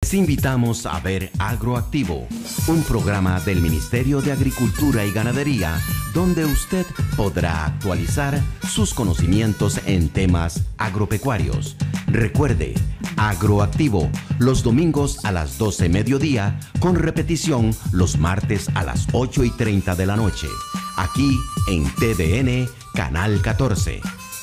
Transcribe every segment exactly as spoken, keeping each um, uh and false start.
Les invitamos a ver Agroactivo, un programa del Ministerio de Agricultura y Ganadería donde usted podrá actualizar sus conocimientos en temas agropecuarios. Recuerde, Agroactivo, los domingos a las doce mediodía, con repetición los martes a las ocho y treinta de la noche, aquí en T V N, Canal catorce.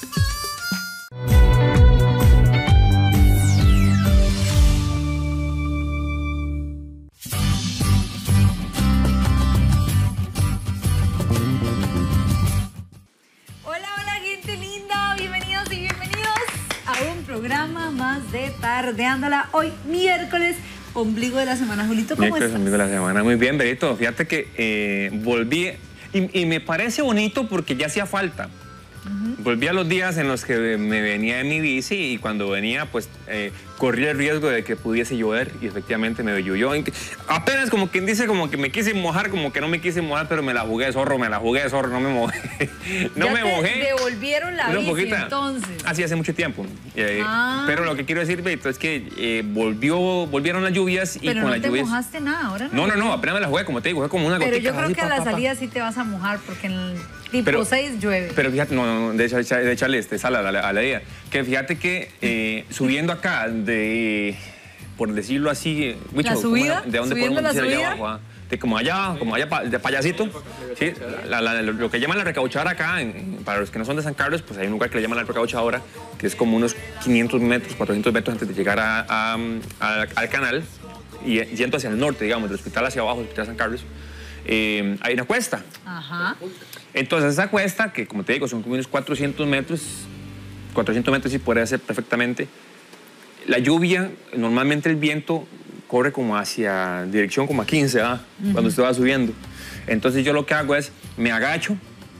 De Tardeándola, hoy miércoles, ombligo de la semana. Julito, ¿cómo miércoles, estás? Ombligo de la semana, muy bien, Berito. Fíjate que eh, volví y, y me parece bonito porque ya hacía falta. Uh-huh. Volví a los días en los que me venía en mi bici y cuando venía, pues eh, corría el riesgo de que pudiese llover y efectivamente me llovió. Apenas como quien dice, como que me quise mojar, como que no me quise mojar, pero me la jugué de zorro, me la jugué de zorro, no me mojé. No ya me te mojé. Devolvieron la bici, poquita. Entonces. Así hace mucho tiempo. Eh, ah. Pero lo que quiero decir, Berito, es que eh, volvió, volvieron las lluvias y pero con no las te lluvias. mojaste nada, ahora no. No, no, no, apenas me la jugué, como te digo, fue como una pero gotita. Pero yo creo así, que pa, a la pa, salida pa. sí te vas a mojar porque en el tipo pero, seis llueve. Pero fíjate, no, no, de, de echarle este sal a la, a la idea. Que fíjate que eh, subiendo acá de, por decirlo así, bicho, ¿La subida? ¿de dónde podemos decir allá abajo? ¿Ah? De como allá, como allá de Payasito, ¿sí? La, la, lo que llaman la recauchadora acá, en, para los que no son de San Carlos, pues hay un lugar que le llaman la recauchadora, que es como unos quinientos metros, cuatrocientos metros antes de llegar a, a, a, al canal, y yendo hacia el norte, digamos, del hospital hacia abajo, del hospital San Carlos, eh, hay una cuesta. Ajá. Entonces esa cuesta, que como te digo, son como unos cuatrocientos metros, cuatrocientos metros sí puede ser perfectamente. La lluvia, normalmente el viento corre como hacia dirección como a quince, ¿ah? Uh-huh. Cuando usted va subiendo. Entonces yo lo que hago es, me agacho,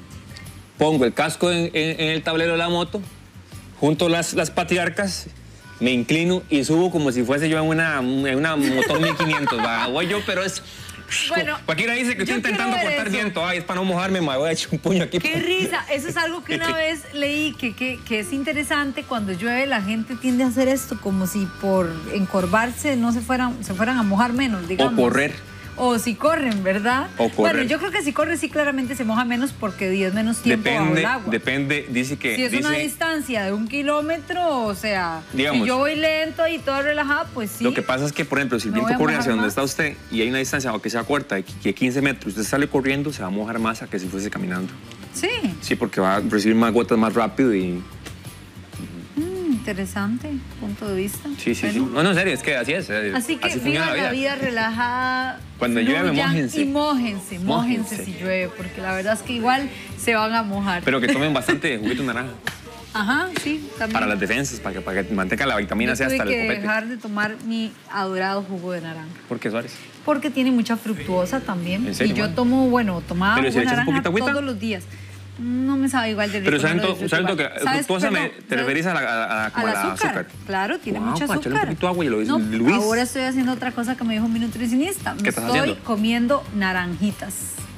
pongo el casco en, en, en el tablero de la moto, junto las, las patriarcas, me inclino y subo como si fuese yo en una, en una motor mil quinientos, ¿va? Voy yo, pero es... Bueno, cualquiera dice que estoy intentando cortar eso. viento, ay, es para no mojarme, me voy a echar un puño aquí. Qué risa, eso es algo que una vez leí que, que, que es interesante. Cuando llueve la gente tiende a hacer esto como si por encorvarse no se fueran, se fueran a mojar menos, digamos. O correr. O si corren, ¿verdad? O correr. Bueno, yo creo que si corre sí claramente se moja menos porque es menos tiempo depende, bajo el agua. Depende, dice que... Si es dice, una distancia de un kilómetro, o sea, digamos, si yo voy lento y todo relajado, pues sí. Lo que pasa es que, por ejemplo, si el no viento corre hacia donde más. está usted y hay una distancia, aunque sea corta, de quince metros, usted sale corriendo, se va a mojar más a que si fuese caminando. Sí. Sí, porque va a recibir más gotas más rápido y... Interesante punto de vista. Sí, sí, bueno. sí. No, no, en serio, es que así es. Así que así vivan la vida. la vida relajada. Cuando llueve, mójense. Y mójense, mójense, mójense si llueve, porque la verdad es que igual se van a mojar. Pero que tomen bastante juguito naranja. Ajá, sí, también. Para las defensas, para que, para que mantenga la vitamina C hasta el copete. Tuve que dejar de tomar mi adorado jugo de naranja. ¿Por qué, Suárez? Porque tiene mucha fructuosa también. ¿En serio, y yo man? tomo, bueno, tomaba ¿Pero jugo si de le echas un naranja poquito agüita? todos los días. No me sabe igual de rico. Pero ¿saben no todo, ¿saben todo que fructuosa me, te referís a la, a, a, como al a la azúcar? azúcar? Claro, tiene wow, mucho azúcar. un poquito de agua y lo no, Luis. Ahora estoy haciendo otra cosa que me dijo mi nutricionista. Me ¿Qué estás estoy haciendo? comiendo naranjitas.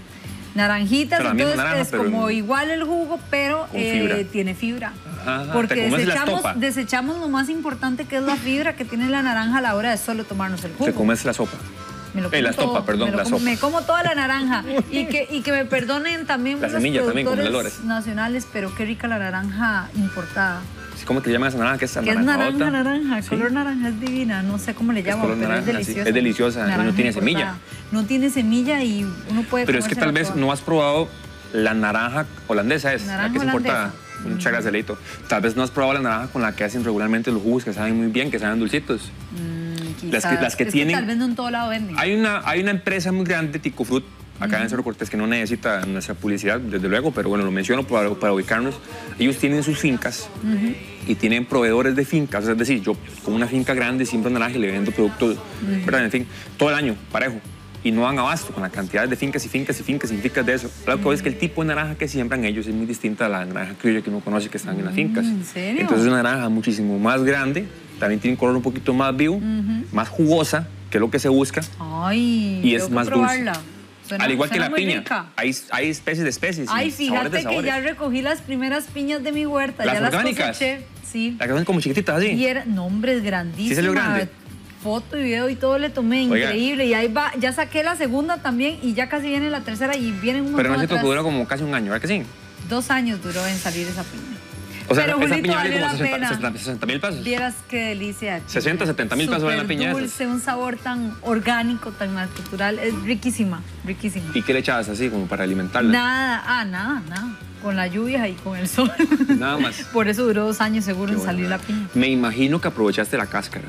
Naranjitas, pero entonces naranja, es pero como igual el jugo, pero eh, tiene fibra. Ajá, porque te comes desechamos, la sopa. desechamos lo más importante que es la fibra que tiene la naranja a la hora de solo tomarnos el jugo. Te comes la sopa. Me lo como eh, la todo, sopa, perdón, me la como, sopa. Me como toda la naranja. y, que, y que me perdonen también la los semilla productores también, como nacionales, pero qué rica la naranja importada. ¿Cómo te llaman esa naranja? ¿Qué es, que es naranja, naranja, ¿sí? Color naranja, es divina, no sé cómo le llaman, pero naranja, es deliciosa. Sí. Es deliciosa, naranja no tiene importada. semilla. No tiene semilla y uno puede Pero es que tal vez toda. no has probado la naranja holandesa, es naranja la que es importada. Mm. Muchas gracias, Leito. Tal vez no has probado la naranja con la que hacen regularmente los jugos, que saben muy bien, que saben dulcitos. Mm, las que, las que es tienen... que tal vez no en todo lado venden. Hay una, hay una empresa muy grande, Ticofruit, acá uh-huh. en Cerro Cortés, que no necesita nuestra publicidad, desde luego, pero bueno, lo menciono para, para ubicarnos. Ellos tienen sus fincas uh-huh. y tienen proveedores de fincas. Es decir, yo con una finca grande siembro naranja y le vendo productos, uh-huh. ¿verdad? En fin, todo el año, parejo. Y no dan abasto con la cantidad de fincas y fincas y fincas y fincas de eso. Claro que uh-huh. es que el tipo de naranja que siembran ellos es muy distinta a la naranja criolla que uno conoce que están en las fincas. ¿En serio? Entonces es una naranja muchísimo más grande, también tiene un color un poquito más vivo, uh-huh. más jugosa, que es lo que se busca. Ay, y es más probarla. dulce. Suena, al igual que la piña, hay, hay especies de especies. Ay, fíjate de que ya recogí las primeras piñas de mi huerta. ¿Las ya orgánicas? Las coseché, sí. Las que son como chiquititas así. Y era, no, hombre, es grandísima. ¿Sí salió grande? foto y video y todo le tomé, Oiga. increíble. Y ahí va, ya saqué la segunda también y ya casi viene la tercera y vienen un montón Pero no es cierto atrás. que dura como casi un año, ¿verdad que sí? Dos años duró en salir esa piña. O sea, Pero, esa Julito, piña vale valió como la pena. sesenta mil pesos. Vieras qué delicia. de piña. sesenta, setenta mil pesos vale la piña Súper esas. dulce, un sabor tan orgánico, tan natural. Es riquísima, riquísima. ¿Y qué le echabas así como para alimentarla? Nada, ah, nada, nada. Con la lluvia y con el sol. Nada más. Por eso duró dos años seguro Qué en bueno. salir la piña. Me imagino que aprovechaste la cáscara,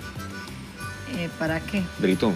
Eh, ¿Para qué? Brito.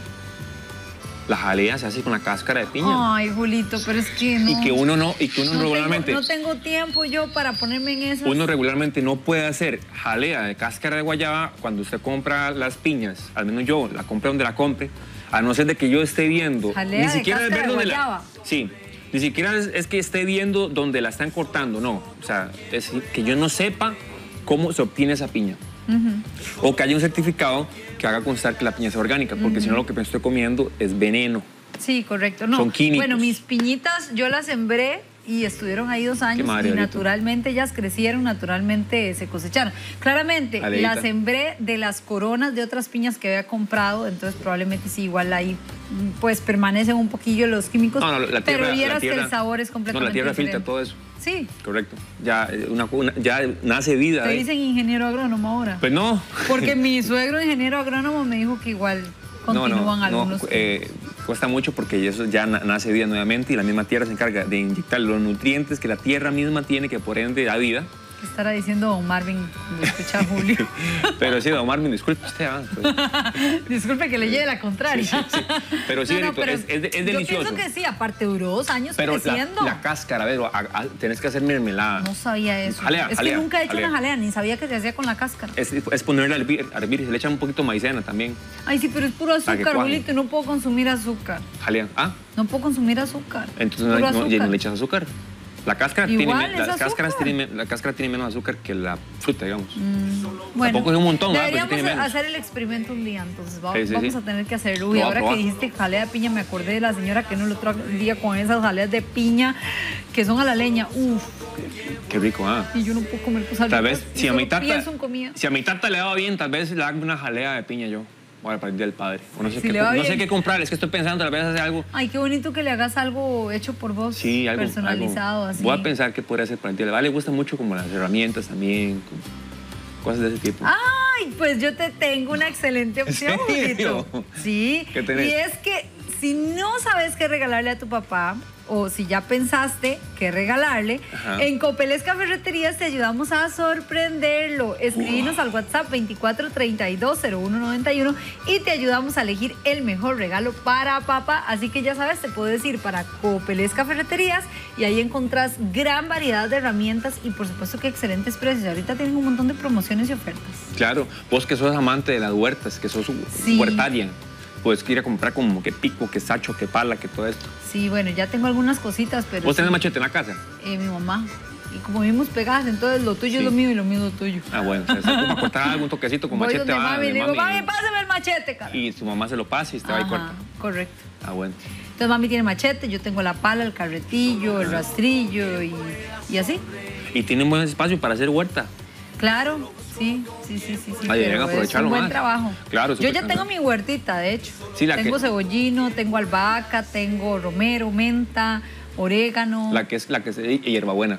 La jalea se hace con la cáscara de piña. Ay, Julito, pero es que no. Y que uno no, y que uno no regularmente, Tengo, no tengo tiempo yo para ponerme en eso. uno regularmente no puede hacer jalea de cáscara de guayaba cuando usted compra las piñas, al menos yo la compre donde la compre, a no ser de que yo esté viendo. Jalea de cáscara de dónde guayaba. la. Sí. Ni siquiera es, es que esté viendo donde la están cortando, no. O sea, es que yo no sepa cómo se obtiene esa piña. Uh-huh. O que haya un certificado que haga constar que la piña sea orgánica, porque uh-huh. si no lo que me estoy comiendo es veneno. Sí, correcto. No. Son químicos. Bueno, mis piñitas yo las sembré y estuvieron ahí dos años madre, y ahorita. naturalmente ellas crecieron, naturalmente se cosecharon. Claramente, Aleita. las sembré de las coronas de otras piñas que había comprado, entonces probablemente sí, igual ahí pues permanecen un poquillo los químicos, No, no, la tierra, pero vieras la tierra, que el sabor es completamente No, la tierra diferente. filtra todo eso. Sí. Correcto. Ya, una, una, ya nace vida. Te ahí. dicen ingeniero agrónomo ahora. Pues no. Porque mi suegro ingeniero agrónomo me dijo que igual continúan no, no, algunos. no, eh, cuesta mucho porque eso ya na- nace vida nuevamente y la misma tierra se encarga de inyectar los nutrientes que la tierra misma tiene, que por ende da vida. ¿Qué estará diciendo don Marvin cuando escucha a Julio? Pero sí, don Marvin, disculpe usted. ¿ah? Pues, Disculpe que le lleve la contraria. sí, sí, sí. Pero sí, No, no, Benito, pero es, es, es delicioso. Yo pienso que sí, aparte duró dos años Pero creciendo. la, la cáscara, a ver, a- a- tenés que hacer mermelada. No sabía eso. Jalea, es jalea, que nunca he hecho jalea. una jalea, ni sabía que se hacía con la cáscara. Es, es ponerla a hervir, a hervir, se le echa un poquito de maicena también. Ay, sí, pero es puro Para que azúcar, cuaje. Julito, y no puedo consumir azúcar. Jalea. Ah, No puedo consumir azúcar. entonces no, Puro no, azúcar. no le echas azúcar. La cáscara, Igual, tiene, es las azúcar. cáscaras tiene, la cáscara tiene menos azúcar que la fruta, digamos. Mm, bueno, Tampoco es un montón, ¿verdad? Pero sí deberíamos tiene menos. hacer el experimento un día, entonces vamos, Sí, sí, vamos sí. a tener que hacerlo. Lo Uy, voy a ahora que probar. dijiste jalea de piña, me acordé de la señora que no el otro día con esas jaleas de piña que son a la leña. Uf, Qué rico, ah. y yo no puedo comer cosas Tal ricas, vez, y si a, solo mi tata, pienso en comida. si a mi tata le va bien, tal vez le haga una jalea de piña yo. Bueno, para el Día del Padre. O no sé, Si qué, le va no sé bien. qué comprar, es que estoy pensando, tal vez hacer algo. Ay, qué bonito que le hagas algo hecho por vos, Sí, algo. personalizado, algo. así. Voy a pensar qué podría hacer para el Día del Padre. Le gusta mucho como las herramientas también, como cosas de ese tipo. Ay, pues yo te tengo una excelente opción, serio? Julito. Sí, ¿Qué tenés? y es que si no sabes qué regalarle a tu papá, o si ya pensaste qué regalarle, Ajá. en Copelesca Ferreterías te ayudamos a sorprenderlo. Escribinos al WhatsApp veinticuatro treinta y dos cero uno noventa y uno y te ayudamos a elegir el mejor regalo para papá. Así que ya sabes, te puedes ir para Copelesca Ferreterías y ahí encontrás gran variedad de herramientas y por supuesto que excelentes precios. Ahorita tienen un montón de promociones y ofertas. Claro, vos que sos amante de las huertas, que sos Sí. huertaria, puedes ir a comprar como que pico, que sacho, que pala, que todo esto. Sí, bueno, ya tengo algunas cositas, pero... ¿Vos tenés sí. machete en la casa? Eh, mi mamá. Y como vivimos pegadas, entonces lo tuyo Sí. es lo mío y lo mío es lo tuyo. Ah, bueno, se ocupa cortar algún toquecito con Voy machete. donde va, mami y de le digo, mami, mami, pásame el machete, cara. y su mamá se lo pasa y usted va y Ajá, corta. correcto. Ah, bueno. Entonces mami tiene machete, yo tengo la pala, el carretillo, el rastrillo y, y así. Y tiene un buen espacio para hacer huerta. Claro, sí, sí, sí, sí. sí Ay, deben pero aprovecharlo es un buen más. trabajo. Claro, Yo ya súper tengo cansado. mi huertita, de hecho. Sí, la tengo que- cebollino, tengo albahaca, tengo romero, menta, orégano. La que es la que se y hierbabuena.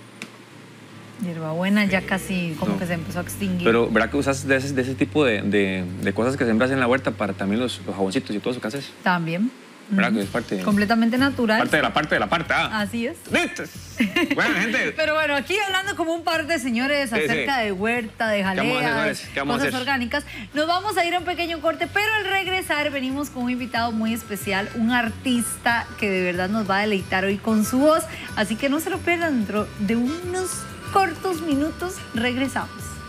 Hierbabuena ya casi como No. que se empezó a extinguir. Pero ¿verdad que usas de ese, de ese tipo de, de, de cosas que sembras en la huerta para también los, los jaboncitos y todo eso que haces? También. ¿Verdad Ujú. que es parte de, Completamente natural. parte de la parte de la parte? Ah. Así es. ¡Listos! Bueno, gente. Pero bueno, aquí hablando como un par de señores Sí, acerca sí. de huerta, de vamos a hacer, jaleas, señores? ¿Qué vamos a cosas hacer? orgánicas, nos vamos a ir a un pequeño corte, pero al regresar venimos con un invitado muy especial, un artista que de verdad nos va a deleitar hoy con su voz, así que no se lo pierdan, dentro de unos cortos minutos regresamos.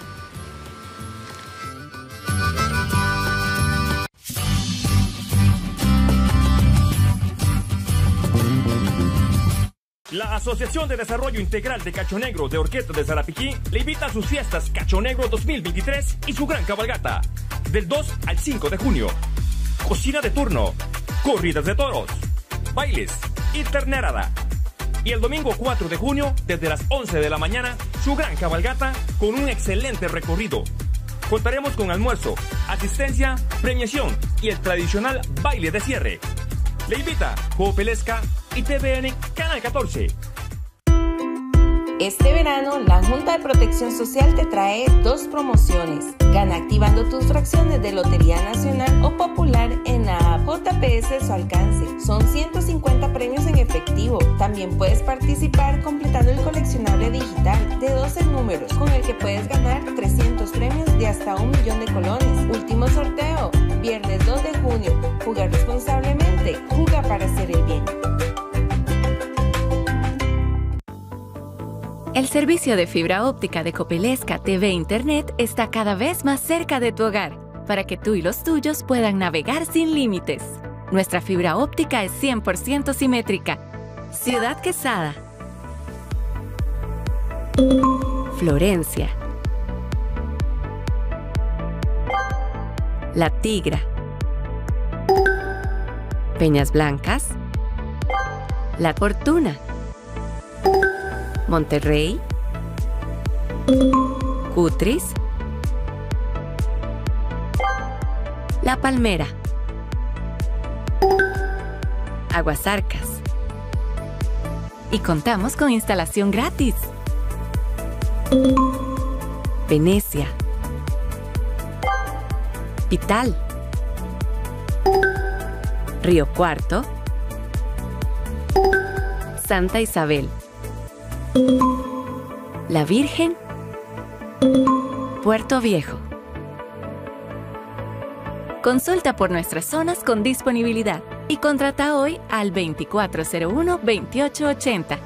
La Asociación de Desarrollo Integral de Cacho Negro de Orquesta de Sarapiquí le invita a sus fiestas Cacho Negro dos mil veintitrés y su gran cabalgata, del dos al cinco de junio. Cocina de turno, corridas de toros, bailes y ternerada. Y el domingo cuatro de junio, desde las once de la mañana, su gran cabalgata con un excelente recorrido. Contaremos con almuerzo, asistencia, premiación y el tradicional baile de cierre. Le invita Copelesca y T V N Canal catorce. Este verano, la Junta de Protección Social te trae dos promociones. Gana activando tus fracciones de Lotería Nacional o Popular en la app J P S a su alcance. Son ciento cincuenta premios en efectivo. También puedes participar completando el coleccionable digital de doce números, con el que puedes ganar trescientos premios de hasta un millón de colones. Último sorteo, viernes dos de junio. Juega responsablemente. Juega para hacer el bien. El servicio de fibra óptica de Copelesca T V Internet está cada vez más cerca de tu hogar, para que tú y los tuyos puedan navegar sin límites. Nuestra fibra óptica es cien por ciento simétrica. Ciudad Quesada, Florencia, La Tigra, Peñas Blancas, La Fortuna, Monterrey, Cutris, La Palmera, Aguasarcas. Y contamos con instalación gratis. Venecia, Pital, Río Cuarto, Santa Isabel, La Virgen, Puerto Viejo. Consulta por nuestras zonas con disponibilidad y contrata hoy al veinticuatro cero uno, veintiocho ochenta.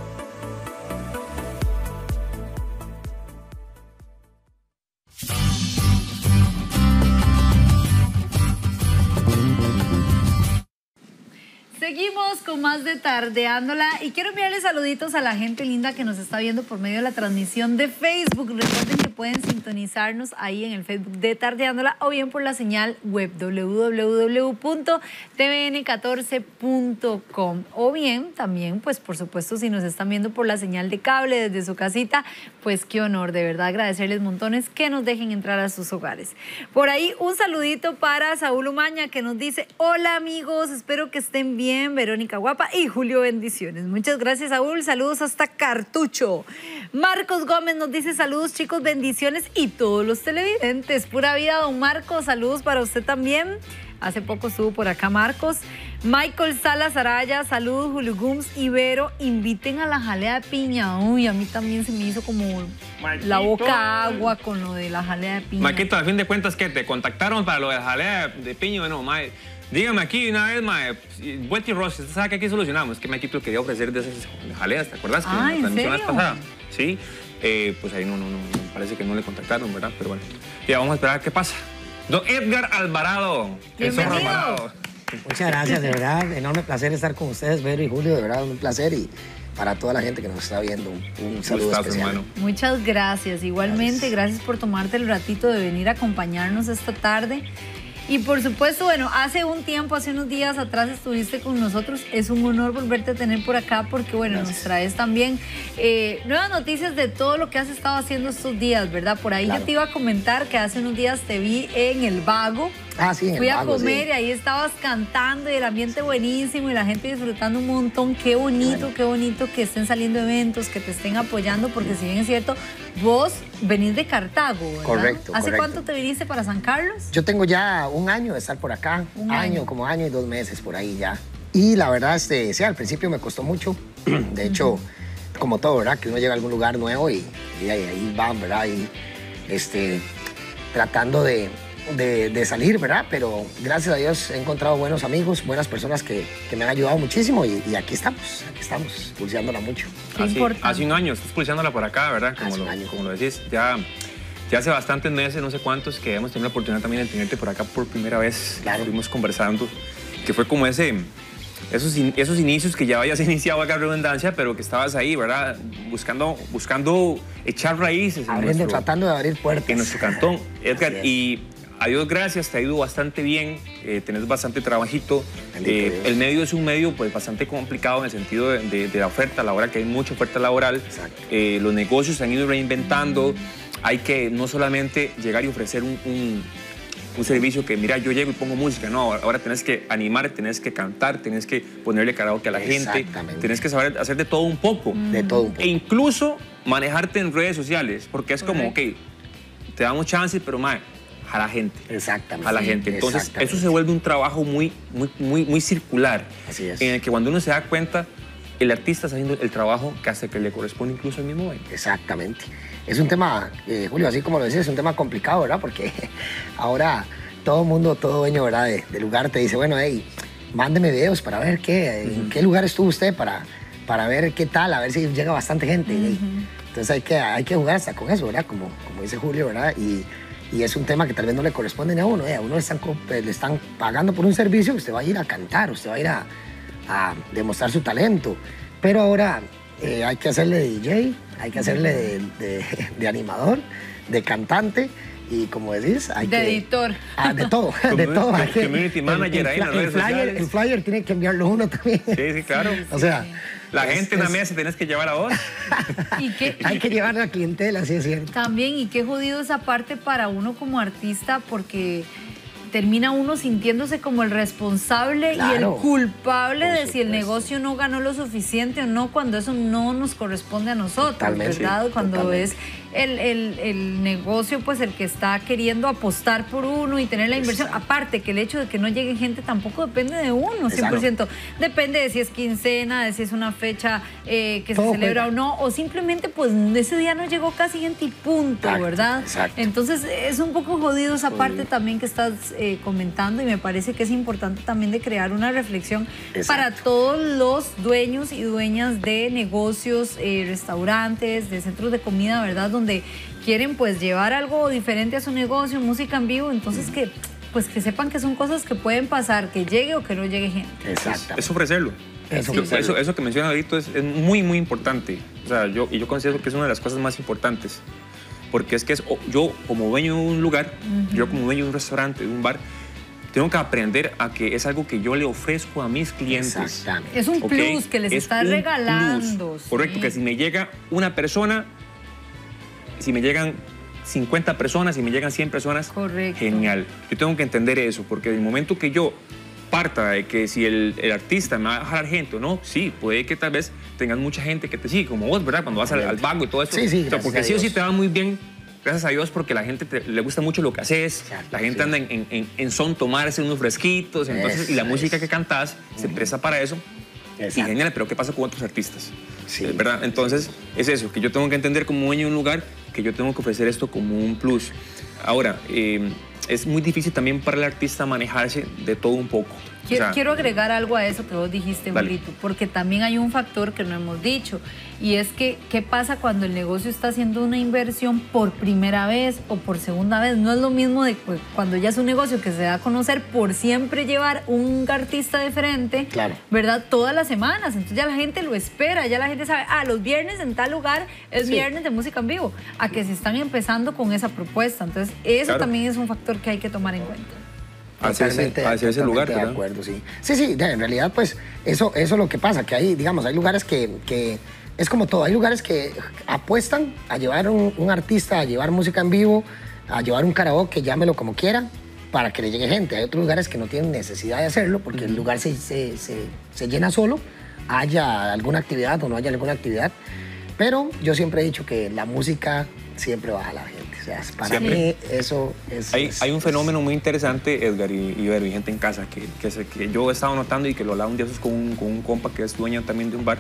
Seguimos con más de Tardeándola y quiero enviarles saluditos a la gente linda que nos está viendo por medio de la transmisión de Facebook. Recuerden que pueden sintonizarnos ahí en el Facebook de Tardeándola o bien por la señal web doble u doble u doble u punto t v n catorce punto com o bien también, pues por supuesto, si nos están viendo por la señal de cable desde su casita, pues qué honor, de verdad agradecerles montones que nos dejen entrar a sus hogares. Por ahí un saludito para Saúl Umaña que nos dice: hola amigos, espero que estén bien. Verónica Guapa y Julio, bendiciones. Muchas gracias, Saúl. Saludos hasta Cartucho. Marcos Gómez nos dice: saludos, chicos, bendiciones y todos los televidentes. Pura vida, don Marcos. Saludos para usted también. Hace poco estuvo por acá Marcos. Michael Salas Araya, saludos, Julio Gums, Ibero, inviten a la jalea de piña. Uy, a mí también se me hizo como Marquito, la boca agua con lo de la jalea de piña. Marquito, a fin de cuentas, ¿qué? ¿Te contactaron para lo de la jalea de piña? Bueno, mae, dígame aquí una vez, mae, Vuelta y Ross, usted sabe que aquí solucionamos. Es que Marquito quería ofrecer de esas jaleas, ¿te acuerdas? Que ah, en la transmisión serio? pasada. Sí, eh, pues ahí no, no, no, parece que no le contactaron, ¿verdad? Pero bueno, ya vamos a esperar qué pasa. Don Edgar Alvarado. Bienvenido. Alvarado. Muchas gracias, de verdad, enorme placer estar con ustedes, Vero y Julio, de verdad, un placer, y para toda la gente que nos está viendo, un, un saludo Gustazo, especial. hermano. Muchas gracias, igualmente, gracias. gracias por tomarte el ratito de venir a acompañarnos esta tarde. Y por supuesto, bueno, hace un tiempo, hace unos días atrás estuviste con nosotros. Es un honor volverte a tener por acá porque, bueno, gracias. Nos traes también eh, nuevas noticias de todo lo que has estado haciendo estos días, ¿verdad? Por ahí claro. Yo te iba a comentar que hace unos días te vi en El Vago. Ah, sí, en Fui el Vago, a comer sí. Y ahí estabas cantando y el ambiente buenísimo y la gente disfrutando un montón. Qué bonito, bueno. Qué bonito que estén saliendo eventos, que te estén apoyando, porque si bien es cierto, vos venís de Cartago, ¿verdad? Correcto, ¿Hace correcto. cuánto te viniste para San Carlos? Yo tengo ya un año de estar por acá, un año, año, como año y dos meses por ahí ya. Y la verdad, este, sí, al principio me costó mucho. De hecho, uh-huh. como todo, ¿verdad? Que uno llega a algún lugar nuevo y, y ahí, ahí van, ¿verdad? Y este, tratando de... De, de salir, ¿verdad? Pero gracias a Dios he encontrado buenos amigos, buenas personas que, que me han ayudado muchísimo y, y aquí estamos, aquí estamos, pulseándola mucho. Así, hace un año estás pulseándola por acá, ¿verdad? Como, hace lo, un año. como lo decís, ya, ya hace bastantes meses, no sé cuántos, que hemos tenido la oportunidad también de tenerte por acá por primera vez. Claro. Estuvimos conversando, que fue como ese... Esos, in, esos inicios que ya habías iniciado acá, redundancia, pero que estabas ahí, ¿verdad? Buscando, buscando echar raíces. En Abriendo, nuestro, tratando de abrir puertas. En nuestro cantón, Edgar. Y a Dios gracias, te ha ido bastante bien, eh, tenés bastante trabajito. Eh, el medio es un medio pues bastante complicado en el sentido de, de, de la oferta laboral, que hay mucha oferta laboral. Exacto. Eh, los negocios se han ido reinventando. hay que no solamente llegar y ofrecer un, un, un servicio que, mira, yo llego y pongo música. No, ahora tenés que animar, tenés que cantar, tenés que ponerle karaoke a la gente. Tenés que saber hacer de todo un poco. Mm. De todo un poco. E incluso manejarte en redes sociales, porque es como, ok, te damos chances, pero, mae, a la gente. Exactamente. A la gente. Entonces, eso se vuelve un trabajo muy, muy, muy, muy circular. Así es. En el que cuando uno se da cuenta, el artista está haciendo el trabajo que hace que le corresponde incluso al mismo dueño. Exactamente. Es un tema, eh, Julio, así como lo decís, es un tema complicado, ¿verdad? Porque ahora todo mundo, todo dueño, ¿verdad? De, de lugar te dice, bueno, hey, mándeme videos para ver qué, uh-huh. en qué lugar estuvo usted, para, para ver qué tal, a ver si llega bastante gente. Uh-huh. Entonces hay que, hay que jugar hasta con eso, ¿verdad? Como, como dice Julio, ¿verdad? Y, y es un tema que tal vez no le corresponde ni a uno, ¿eh? A uno le están, le están pagando por un servicio que usted va a ir a cantar, usted va a ir a, a demostrar su talento. Pero ahora eh, hay que hacerle de D J, hay que hacerle de, de, de animador, de cantante y, como decís, hay de que... editor. Ah, de todo, de todo. Hay que, community manager el, ahí en las redes el flyer, sociales. el flyer tiene que enviarlo uno también. Sí, sí, claro. O sea... La es, gente en la es... mesa tenés que llevar a vos. ¿Y qué? Hay que llevar a la clientela, sí es cierto. También, y qué jodido esa parte para uno como artista, porque termina uno sintiéndose como el responsable claro, y el culpable de supuesto. Si el negocio no ganó lo suficiente o no, cuando eso no nos corresponde a nosotros, totalmente, ¿verdad? Sí, cuando totalmente. Es el, el, el negocio pues el que está queriendo apostar por uno y tener la inversión. Exacto. Aparte que el hecho de que no llegue gente tampoco depende de uno, cien por ciento. Exacto. Depende de si es quincena, de si es una fecha eh, que todo se celebra juega. O no, o simplemente pues ese día no llegó casi gente y punto, exacto, ¿verdad? Exacto. Entonces es un poco jodido esa jodido. Parte también que estás eh, comentando, y me parece que es importante también de crear una reflexión exacto. Para todos los dueños y dueñas de negocios, eh, restaurantes, de centros de comida, ¿verdad? Donde quieren pues llevar algo diferente a su negocio, música en vivo, entonces que pues que sepan que son cosas que pueden pasar, que llegue o que no llegue gente. Exacto. Es ofrecerlo. Eso, sí. eso, eso que menciona ahorita es, es muy, muy importante. O sea, yo, y yo considero que es una de las cosas más importantes. Porque es que es, yo, como dueño de un lugar, uh-huh. yo como dueño de un restaurante, de un bar, tengo que aprender a que es algo que yo le ofrezco a mis clientes. Exactamente. Es un ¿okay? plus que les es estás regalando. Sí. Correcto, que si me llega una persona, si me llegan cincuenta personas, si me llegan cien personas, correcto. Genial. Yo tengo que entender eso, porque el momento que yo parta de que si el, el artista me va a jalar gente o no, sí, puede que tal vez tengas mucha gente que te sigue, como vos, ¿verdad? Cuando vas al, al banco y todo eso. Sí, sí, o sea, porque sí o sí te va muy bien, gracias a Dios, porque la gente te, le gusta mucho lo que haces, exacto, la gente sí. anda en, en, en son tomarse unos fresquitos, entonces, eso, y la música eso. Que cantás uh-huh. se presta para eso. Exacto. Y genial, pero ¿qué pasa con otros artistas? Sí. ¿Verdad? Entonces, es eso, que yo tengo que entender como dueño de un lugar que yo tengo que ofrecer esto como un plus. Ahora, eh, es muy difícil también para el artista manejarse de todo un poco. Quiero, o sea, quiero agregar algo a eso que vos dijiste, Julito, porque también hay un factor que no hemos dicho, y es que ¿qué pasa cuando el negocio está haciendo una inversión por primera vez o por segunda vez? No es lo mismo de pues, cuando ya es un negocio que se da a conocer por siempre llevar un artista diferente, claro. ¿verdad? Todas las semanas, entonces ya la gente lo espera, ya la gente sabe, ah, los viernes en tal lugar es sí. viernes de música en vivo, a que se están empezando con esa propuesta, entonces eso claro. también es un factor que hay que tomar en cuenta. Hacia ese, hacia ese lugar, de ¿verdad? acuerdo, sí. Sí, sí, en realidad, pues, eso, eso es lo que pasa, que hay, digamos, hay lugares que, que es como todo, hay lugares que apuestan a llevar un, un artista, a llevar música en vivo, a llevar un karaoke, llámelo como quiera, para que le llegue gente. Hay otros lugares que no tienen necesidad de hacerlo, porque el lugar se, se, se, se llena solo, haya alguna actividad o no haya alguna actividad, pero yo siempre he dicho que la música siempre baja a la gente. O sea, para siempre. Mí eso es... Hay, es, hay un fenómeno muy interesante, Edgar y, y, y gente en casa, que, que, se, que yo he estado notando y que lo hablaba un día con un, con un compa que es dueño también de un bar.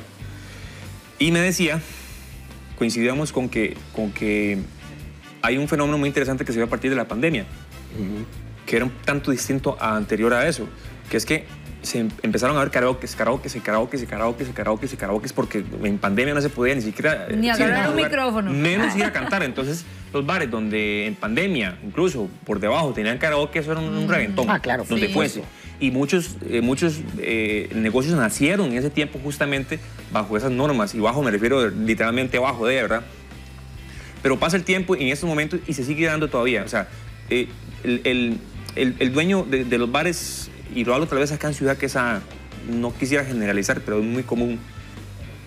Y me decía, coincidíamos con que, con que hay un fenómeno muy interesante que se dio a partir de la pandemia, uh-huh. que era un tanto distinto a anterior a eso, que es que se empezaron a ver karaoke, karaoke, karaoke, karaoke, karaoke, karaoke, porque en pandemia no se podía ni siquiera... Ni agarrar un micrófono. Menos ir a cantar. Entonces, los bares donde en pandemia, incluso por debajo, tenían karaoke, eso era un, un reventón. Ah, claro. Donde sí, fuese. Sí. Y muchos, eh, muchos eh, negocios nacieron en ese tiempo justamente bajo esas normas. Y bajo me refiero literalmente bajo de, ¿verdad? Pero pasa el tiempo en estos momentos y se sigue dando todavía. O sea, eh, el, el, el, el dueño de, de los bares... Y lo hablo tal vez acá en Ciudad, que esa no quisiera generalizar, pero es muy común.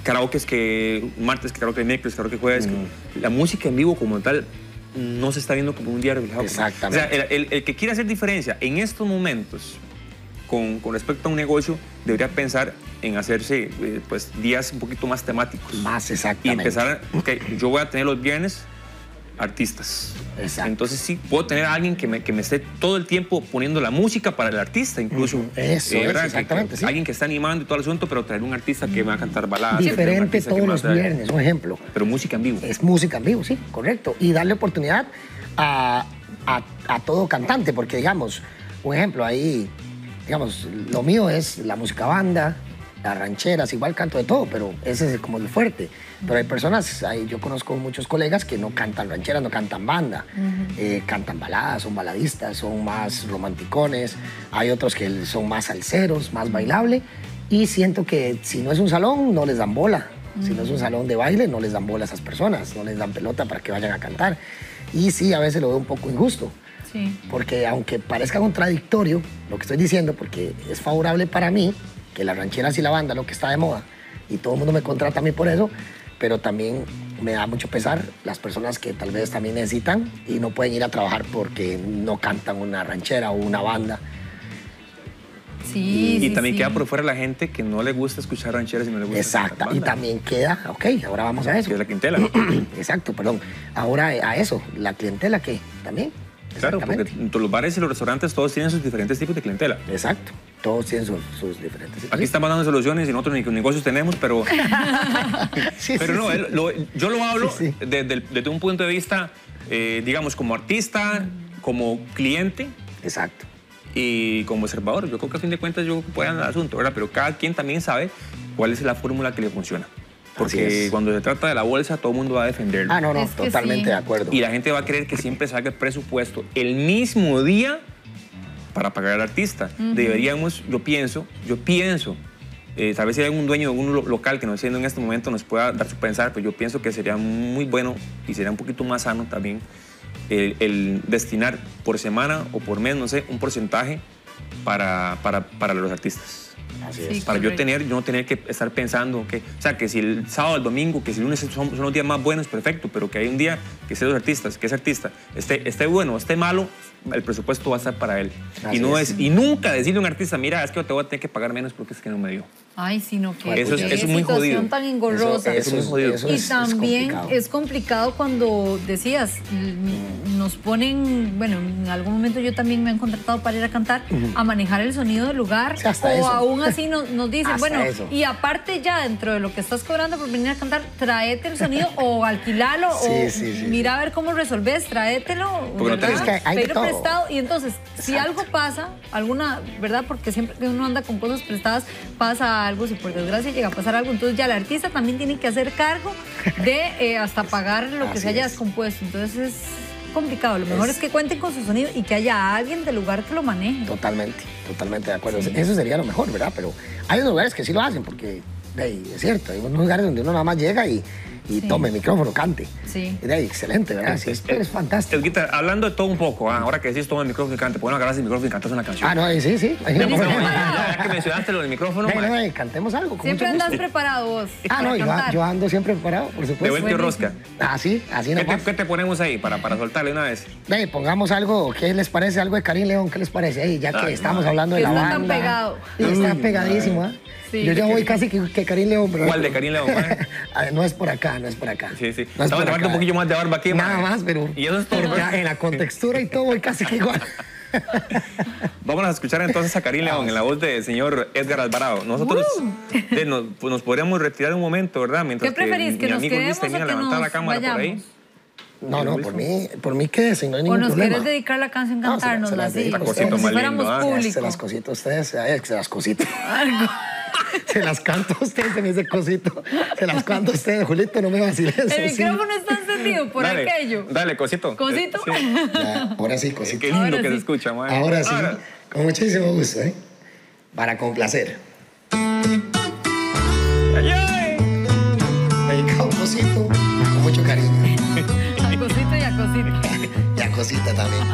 karaoke es que martes, que karaoke miércoles, karaoke jueves. Mm. La música en vivo como tal no se está viendo como un día reflejado. Exactamente. O sea, el, el, el que quiera hacer diferencia en estos momentos con, con respecto a un negocio debería pensar en hacerse eh, pues, días un poquito más temáticos. Más exactamente. Y empezar, ok, yo voy a tener los viernes artistas. Exacto. Entonces sí, puedo tener a alguien que me, que me esté todo el tiempo poniendo la música para el artista, incluso. Uh-huh. Eso, eh, es, exactamente, que, que, sí. Alguien que está animando y todo el asunto, pero traer un artista que va a cantar baladas. Diferente todos los a... viernes, un ejemplo. Pero música en vivo. Es música en vivo, sí, correcto. Y darle oportunidad a, a, a todo cantante, porque digamos, un ejemplo, ahí, digamos, lo mío es la música banda, las rancheras, igual canto de todo, pero ese es como el fuerte. Pero hay personas, hay, yo conozco muchos colegas que no cantan rancheras, no cantan banda, uh-huh. eh, cantan baladas, son baladistas, son más romanticones, hay otros que son más salseros, más bailable, y siento que si no es un salón, no les dan bola. Uh-huh. Si no es un salón de baile, no les dan bola a esas personas, no les dan pelota para que vayan a cantar. Y sí, a veces lo veo un poco injusto. Sí. Porque aunque parezca contradictorio lo que estoy diciendo, porque es favorable para mí, que las rancheras y la banda, lo que está de moda, y todo el mundo me contrata a mí por eso, pero también me da mucho pesar las personas que tal vez también necesitan y no pueden ir a trabajar porque no cantan una ranchera o una banda. Sí, y, sí, y también sí. queda por fuera la gente que no le gusta escuchar rancheras y no le gusta Exacto, escuchar banda. Y también queda, ok, ahora vamos a eso. Que es la clientela. Exacto, perdón. Ahora a eso, la clientela que también. Claro, porque los bares y los restaurantes todos tienen sus diferentes tipos de clientela. Exacto, todos tienen sus, sus diferentes tipos. Aquí estamos dando soluciones y nosotros ni negocios tenemos, pero... sí, pero sí, no, sí. Él, lo, yo lo hablo sí, sí. Desde, desde un punto de vista, eh, digamos, como artista, como cliente. Exacto. Y como observador. Yo creo que a fin de cuentas yo puedo andar al asunto, ¿verdad? Pero cada quien también sabe cuál es la fórmula que le funciona. Porque cuando se trata de la bolsa, todo el mundo va a defenderlo. Ah, no, no, es totalmente sí. de acuerdo. Y la gente va a creer que siempre salga el presupuesto el mismo día para pagar al artista. Uh-huh. Deberíamos, yo pienso, yo pienso, eh, tal vez si hay algún dueño de un lo local que nos esté viendo en este momento nos pueda dar su pensar, pero yo pienso que sería muy bueno y sería un poquito más sano también el, el destinar por semana o por mes, no sé, un porcentaje para, para, para los artistas. Así sí, es. Para yo tener, yo no tener que estar pensando que, o sea, que si el sábado, el domingo, que si el lunes son, son los días más buenos, perfecto, pero que hay un día que sea los artistas, que ese artista esté, esté bueno o esté malo, el presupuesto va a estar para él. Y, no es. Es, y nunca decirle a un artista, mira, es que te voy a tener que pagar menos porque es que no me dio. Ay, sino que eso es, eso es muy situación jodido. tan engorrosa. Eso, eso es muy jodido. Eso y es, también es complicado. es complicado cuando decías, nos ponen, bueno, en algún momento yo también me han contratado para ir a cantar, uh-huh. a manejar el sonido del lugar, sí, hasta o eso. aún así nos, nos dicen, bueno, eso. y aparte ya dentro de lo que estás cobrando por venir a cantar, tráete el sonido o alquilalo sí, o sí, sí, mira a ver cómo resolves, tráetelo, porque ¿verdad? No es que hay de Pero todo. prestado y entonces, Exacto. si algo pasa, alguna, ¿verdad? Porque siempre que uno anda con cosas prestadas, pasa algo, si por desgracia llega a pasar algo, entonces ya el artista también tiene que hacer cargo de eh, hasta pagar lo que Así se haya es. descompuesto. Entonces es complicado. Lo mejor es, es que cuenten con su sonido y que haya alguien del lugar que lo maneje. Totalmente, totalmente de acuerdo. Sí. Eso sería lo mejor, ¿verdad? Pero hay unos lugares que sí lo hacen, porque de ahí, es cierto, hay unos lugares donde uno nada más llega y, y sí. tome el micrófono, cante. Sí. Y de ahí, excelente, ¿verdad? Sí, es, es fantástico. Elguita, hablando de todo un poco, ¿eh? Ahora que decís toma el micrófono y cante, ¿por qué no agarras el micrófono y cantas una canción? Ah, no, sí, sí. No, no, no, ya, ya que mencionaste lo del micrófono, no, no, no, cantemos algo. Con siempre mucho andas gusto. preparado vos. Ah, no, yo, yo ando siempre preparado, por supuesto. De vuelta y rosca. Ah, sí, así ¿Qué nomás. te, ¿Qué te ponemos ahí para, para soltarle una vez? Ve, pongamos algo, ¿qué les parece? Algo de Karim León, ¿qué les parece? Ey, ya que Ay, estamos no. hablando de Que la está banda. tan pegado. Y está Mm, pegadísimo, ¿eh? Sí. Yo ya voy casi que, que Karim León, pero... ¿Cuál de Karim León? No es por acá, no es por acá. Sí, sí. No es Estamos tomando un poquillo más de barba aquí. Nada man. más, pero... Y eso es todo. Porque en la contextura y todo voy casi que igual. Vamos a escuchar entonces a Karim León en la voz del señor Edgar Alvarado. Nosotros uh. de, nos, pues nos podríamos retirar un momento, ¿verdad? Mientras ¿Qué preferís? que, ¿Que mi nos amigo Luis quedemos termina o de que levantar nos la cámara vayamos? por ahí. No, no, por mí, por mí quédese, no hay ningún ¿O nos problema. quieres dedicar la canción, No, se la- se cantárnosla las así? dedico a Como ustedes. si Más fuéramos lindo, ¿ah? público. Se las cosito a ustedes, ay, se las cosito. Se las canto a ustedes en ese cosito. Se las canto a ustedes, Julito, no me vaciles. El sí. micrófono está encendido por Dale, aquello. Dale, cosito. ¿Cosito? Eh, sí. Ya, ahora sí, cosito. Qué lindo Ahora que sí. se escucha, man. Ahora sí, con muchísimo gusto, ¿eh? Para complacer. Ay, ay. Dedicado a un cosito con mucho cariño. A cosito y a cosito. Y a cosita también.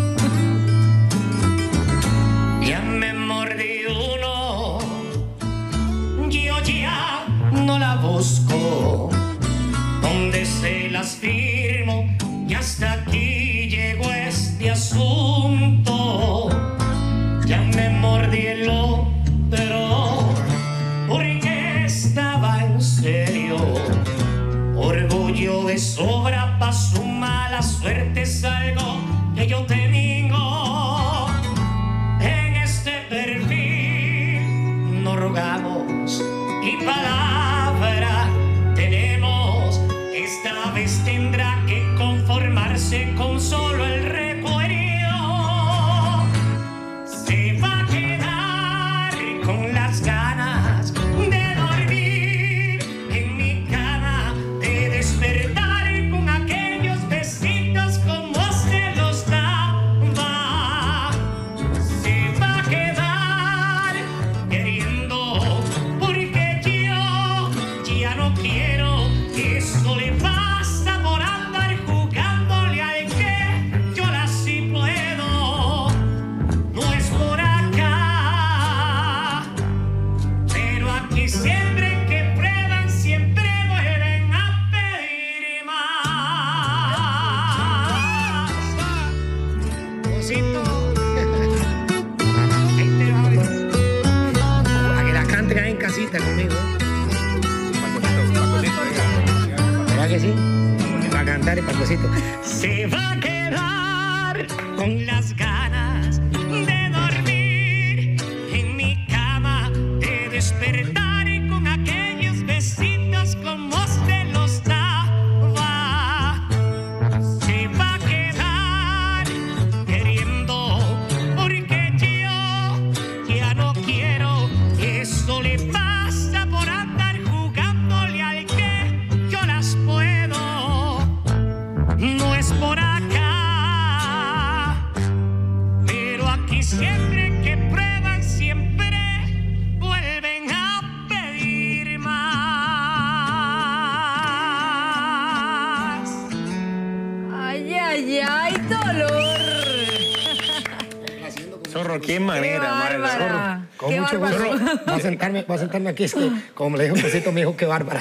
Ya me mordí uno de sobra pa' su mala suerte es algo que yo tengo en este perfil. No rogamos y palabra tenemos, esta vez tendrá que conformarse con solo el recuerdo. Se va a quedar con las ganas de dormir en mi cama, de despertar con aquellos besitos como se los daba. Se va a quedar queriendo porque yo ya no quiero. Eso le pasa por andar jugándole al que yo la sí puedo. No es por acá, pero aquí siempre que prueban siempre vuelven a pedir más. Cosito. Ahí te va, a que la canten ahí en casita conmigo. ¿Verdad que sí? Va a cantar el Pacosito. Se va a quedar con las ganas de dormir en mi cama, de despertar con aquellos besitos como se los daba. Se va a quedar queriendo porque yo ya no quiero. Eso le pasa por andar jugándole al que yo las puedo. No es por acá, pero aquí siempre que prueban siempre vuelven a pedir más. Ay, ay, ay, dolor. Zorro, qué manera, Qué madre. bárbara. Con Qué mucho bárbaro. gusto. Voy a sentarme, voy a sentarme aquí. Es que, como me le dijo un besito, me dijo, qué bárbara.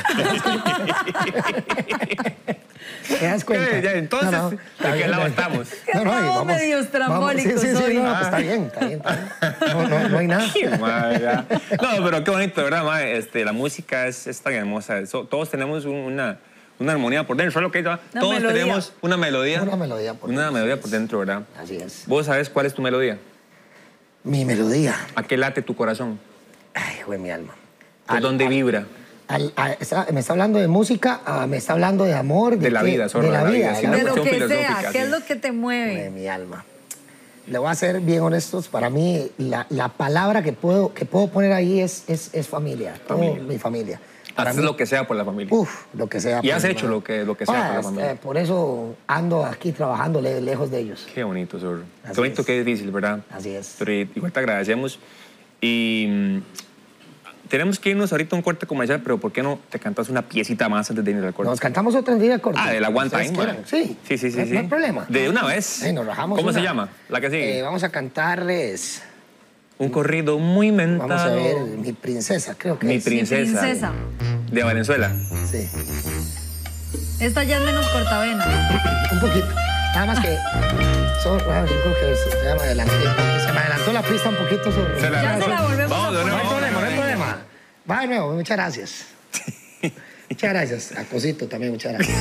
¿Te das cuenta? Eh, ya, entonces, No, no, ¿de está qué bien, lado está bien. estamos? Qué todos medio estrambólicos vamos- Sí, sí, sí, hoy. no, pues está bien, está bien, está bien. No, no, no hay nada. Qué madre. No, pero qué bonito, ¿verdad, madre? Este, la música es, es tan hermosa. So- todos tenemos un- una, una armonía por dentro. ¿Sabes lo que es? Una Todos melodía. tenemos una melodía. Una melodía por Una dentro. melodía por dentro, ¿verdad? Así es. ¿Vos sabes cuál es tu melodía? Mi melodía. ¿A qué late tu corazón? Ay, hijo de mi alma. ¿Por Al- dónde al- vibra? al- a- está- me está hablando de música, ah, me está hablando de amor. De la qué? vida, zorro, de la vida. sí, de la De una lo cuestión que sea, filosófica, ¿qué sí. es lo que te de mueve? mi alma. Le voy a ser bien honestos, para mí la, la palabra que puedo, que puedo poner ahí es, es, es familia, todo Familia. mi familia. Para Haces mí, lo que sea por la familia. Uf, lo que sea. Y por has mi hecho madre. lo que, lo que sea por la Ah, familia. eh, por eso ando aquí trabajando le- lejos de ellos. Qué bonito, Zorro. Así Qué bonito, es. qué difícil, ¿verdad? Así es. Pero igual te agradecemos. Y mm, tenemos que irnos ahorita a un corte comercial, pero ¿por qué no te cantas una piecita más antes de irnos al corte? Nos cantamos otra día corto. Ah, de la One ¿Ustedes Time, quieren? bueno. Sí. Sí, sí, sí, No, sí. no hay problema. De una vez. Sí, nos rajamos ¿Cómo se una. llama? La que sigue. Eh, vamos a cantarles, Un corrido muy mentado. vamos a ver, Mi Princesa, creo que Mi es. princesa. Princesa. De Venezuela. Sí, Esta ya es menos cortavena. un poquito. Nada más que, son, bueno, yo creo que se, se llama adelanté, se me adelantó la pista un poquito. Sobre, Se la- Ya se la volvemos Vamos, a de No nuevo. hay problema, no hay problema. Va de nuevo, muchas gracias. Muchas gracias. A Cosito también, muchas gracias.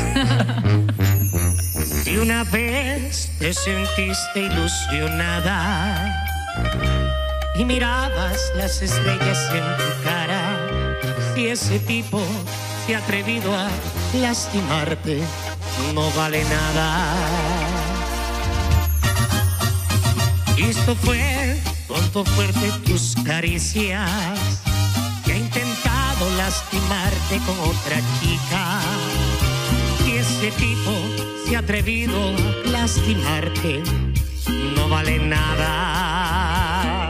Si una vez te sentiste ilusionada y mirabas las estrellas en tu cara, si ese tipo se ha atrevido a lastimarte, no vale nada. Esto fue con tu fuerte tus caricias, que ha intentado lastimarte con otra chica. Si ese tipo se ha atrevido a lastimarte, no vale nada.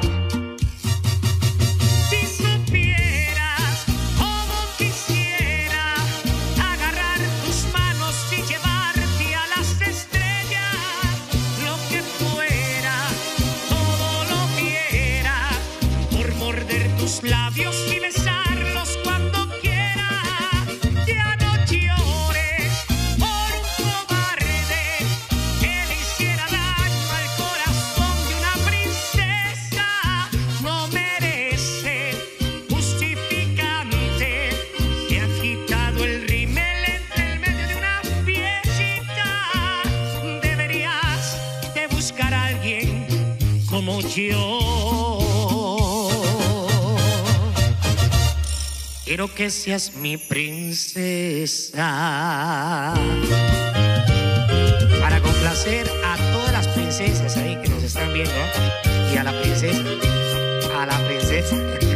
Si supieras cómo quisiera agarrar tus manos y llevarte a las estrellas, lo que fuera, todo lo diera por morder tus labios y besarlos cuando quiera. Ya no llores por un cobarde que le hiciera daño al corazón de una princesa. No merece justificante. Se ha quitado el rímel entre el medio de una fiesta. como yo. Quiero que seas mi princesa, para complacer a todas las princesas ahí que nos están viendo, ¿eh? Y a la princesa, a la princesa.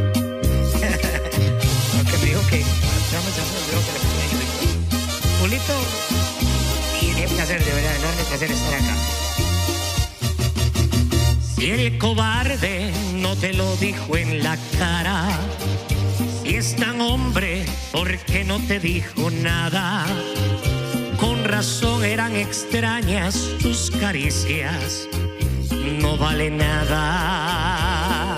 Porque me dijo que vamos a hacer que le ponía yo. Julito, y qué placer, de verdad, enorme placer estar acá. Si el cobarde no te lo dijo en la cara, si es tan hombre, ¿por qué no te dijo nada? Con razón eran extrañas tus caricias, no vale nada.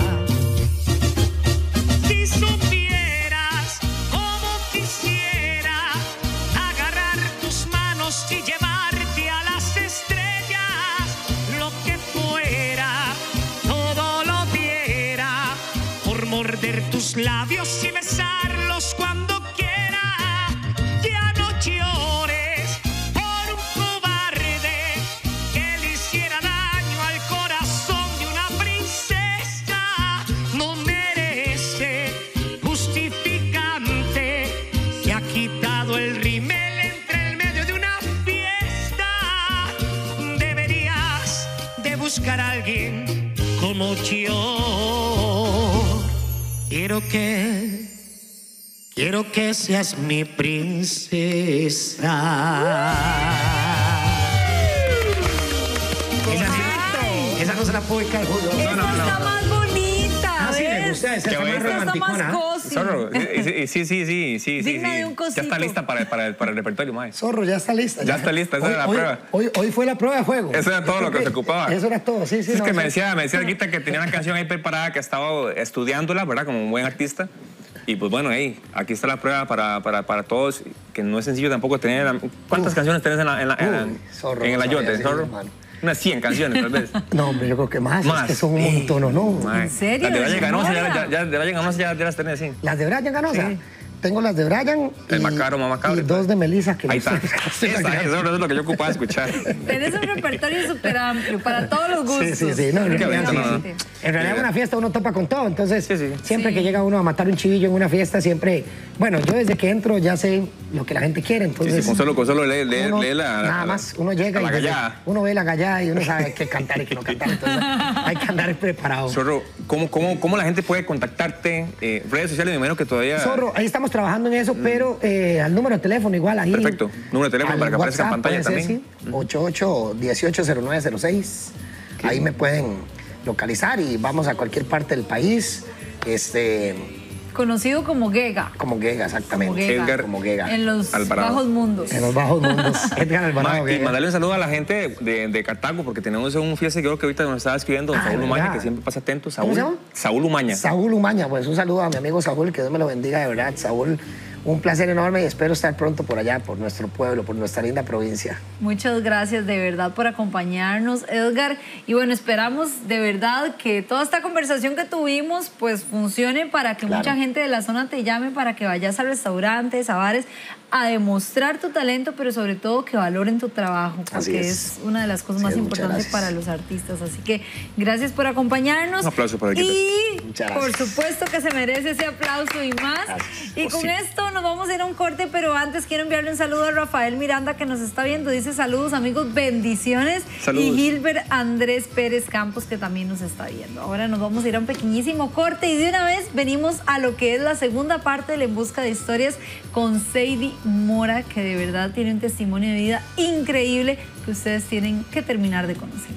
Si supieras cómo quisiera agarrar tus manos y llevarte a las estrellas, lo que fuera, todo lo diera por morder tus labios y besarlos cuando quiera. Ya no llores por un cobarde que le hiciera daño al corazón de una princesa. No merece justificante, se ha quitado el rímel entre el medio de una fiesta. Deberías de buscar a alguien como yo. Quiero que, quiero que seas mi princesa. Esa, esa no se la puedo dedicar, Julio. Esta no, no, está no. más bonita. Ah, sí, ¿ves? me gusta, esa Qué está más bonita. Esta está más romanticona. cozy. Zorro, eh, eh, sí, sí, sí, sí, sí, Digna sí. de un cosito. Ya está lista para, para, para el repertorio, mae. Zorro, ya está lista. Ya está lista, esa hoy, era la hoy- prueba. Hoy, hoy fue la prueba de fuego. Eso era todo Yo lo creo que se ocupaba. Eso era todo, sí, sí. Es no, que me sí. decía, me decía Guita que tenía una canción ahí preparada, que estaba estudiándola, ¿verdad? Como un buen artista. Y pues bueno, hey, aquí está la prueba para, para, para todos, que no es sencillo tampoco tener... ¿Cuántas Uf. canciones tenés en, la, en, la, en, la- Uy, Zorro, en el no sabía ayote, decirlo, Zorro? hermano. Unas cien canciones, tal vez. No, hombre, yo creo que más. Más. Es que son un Sí. montón, ¿no? Mae. ¿En serio? Las de Brian ¿De Ganosa, ya, memoria? ya, ya, de Brian Ganosa ya, ya las tenés, sí. Las de Brian Ganosa. Sí. Tengo las de Brian El y, Macaro, Mamá Cabra, y dos de Melissa que Ahí no está. sé. Esa, eso es lo que yo ocupaba escuchar. Tenés un repertorio súper amplio para todos los gustos. Sí, sí, sí. No, en Qué realidad, bonito, sí, ¿no? sí. En realidad, en una fiesta uno topa con todo. Entonces, Sí, sí. siempre Sí. que llega uno a matar un chivillo en una fiesta, siempre. Bueno, yo desde que entro ya sé lo que la gente quiere. Sí, Entonces, sí, con solo, con solo lee, lee, uno- lee la... nada la- más, uno llega a la y desde- gallada. uno ve la gallada y uno sabe qué cantar y qué no cantar. Entonces, hay que andar preparado. Zorro, ¿cómo, cómo, ¿cómo la gente puede contactarte? Eh, redes sociales, me imagino que todavía... Zorro, ahí estamos trabajando en eso, pero eh, al número de teléfono igual ahí. Perfecto. Número de teléfono al para que aparezca en WhatsApp pantalla puede ser, también. sí, ocho ocho uno ocho cero nueve cero seis. Ahí me pueden localizar y vamos a cualquier parte del país. Este, Conocido como Gega. como Gega, exactamente. Como Gega. Edgar Como Gega. En los Alvarado. bajos mundos. En los bajos mundos. Edgar Alvarado Ma, y Gega. mandarle un saludo a la gente de, de Cartago, porque tenemos un fiel seguidor que ahorita nos estaba escribiendo, Ah, Saúl ¿verdad? Umaña, que siempre pasa atento. Saúl, ¿Cómo se llama? Saúl Umaña. Saúl Umaña, pues un saludo a mi amigo Saúl, que Dios me lo bendiga de verdad. Saúl, un placer enorme y espero estar pronto por allá, por nuestro pueblo, por nuestra linda provincia. Muchas gracias de verdad por acompañarnos, Edgar. Y bueno, esperamos de verdad que toda esta conversación que tuvimos pues funcione para que Claro. mucha gente de la zona te llame, para que vayas a restaurantes, a bares, a demostrar tu talento, pero sobre todo que valoren tu trabajo, porque Así es. es. una de las cosas Así más es, muchas importantes gracias. para los artistas. Así que gracias por acompañarnos. Un aplauso para Guita. Y Muchas por gracias. supuesto que se merece ese aplauso y más. Gracias. Y Oh, con sí. esto nos vamos a ir a un corte, pero antes quiero enviarle un saludo a Rafael Miranda que nos está viendo. Dice saludos amigos, bendiciones. Saludos. Y Gilbert Andrés Pérez Campos que también nos está viendo. Ahora nos vamos a ir a un pequeñísimo corte y de una vez venimos a lo que es la segunda parte del En Busca de Historias con Sadie Mora, que de verdad tiene un testimonio de vida increíble que ustedes tienen que terminar de conocer.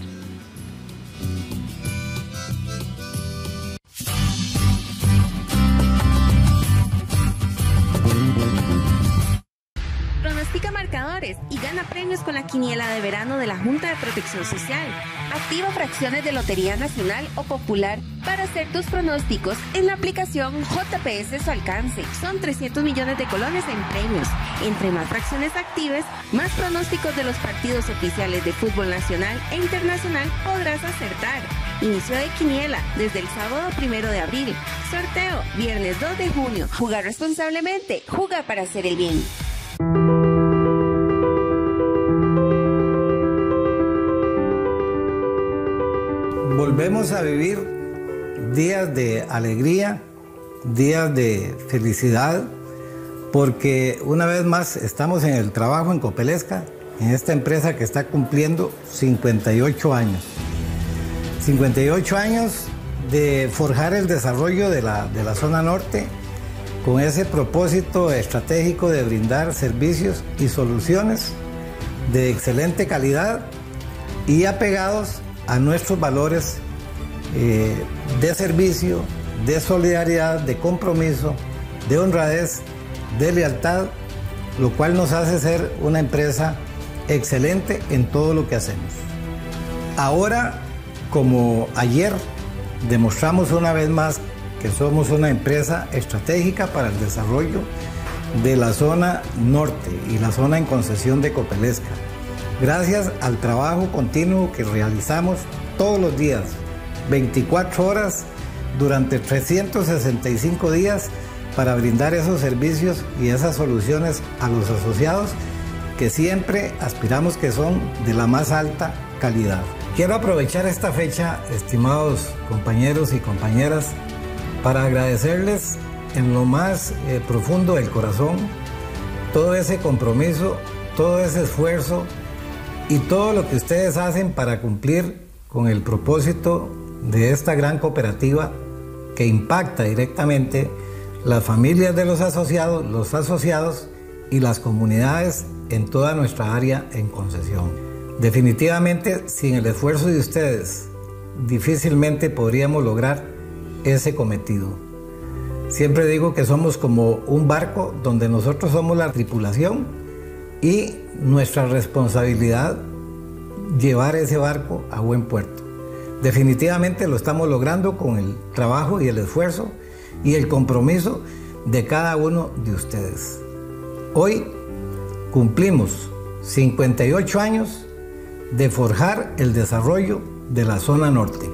Pronostica marcadores y gana premios con la quiniela de verano de la Junta de Protección Social. Activa fracciones de Lotería Nacional o Popular para hacer tus pronósticos en la aplicación J P S Su Alcance. Son trescientos millones de colones en premios. Entre más fracciones actives, más pronósticos de los partidos oficiales de fútbol nacional e internacional podrás acertar. Inicio de quiniela desde el sábado primero de abril. Sorteo viernes dos de junio. Jugar responsablemente. Juega para hacer el bien. volvemos a vivir días de alegría, días de felicidad, porque una vez más estamos en el trabajo en Copelesca, en esta empresa que está cumpliendo cincuenta y ocho años. cincuenta y ocho años de forjar el desarrollo de la, de la zona norte con ese propósito estratégico de brindar servicios y soluciones de excelente calidad y apegados a nuestros valores eh, de servicio, de solidaridad, de compromiso, de honradez, de lealtad, lo cual nos hace ser una empresa excelente en todo lo que hacemos. Ahora, como ayer, demostramos una vez más que somos una empresa estratégica para el desarrollo de la zona norte y la zona en concesión de Copelesca, gracias al trabajo continuo que realizamos todos los días, veinticuatro horas, durante trescientos sesenta y cinco días, para brindar esos servicios y esas soluciones a los asociados que siempre aspiramos que son de la más alta calidad. Quiero aprovechar esta fecha, estimados compañeros y compañeras, para agradecerles en lo más eh, profundo del corazón todo ese compromiso, todo ese esfuerzo y todo lo que ustedes hacen para cumplir con el propósito de esta gran cooperativa que impacta directamente las familias de los asociados, los asociados y las comunidades en toda nuestra área en concesión. Definitivamente, sin el esfuerzo de ustedes, difícilmente podríamos lograr ese cometido. Siempre digo que somos como un barco donde nosotros somos la tripulación y nuestra responsabilidad llevar ese barco a buen puerto. Definitivamente lo estamos logrando con el trabajo y el esfuerzo y el compromiso de cada uno de ustedes. Hoy cumplimos cincuenta y ocho años de forjar el desarrollo de la zona norte.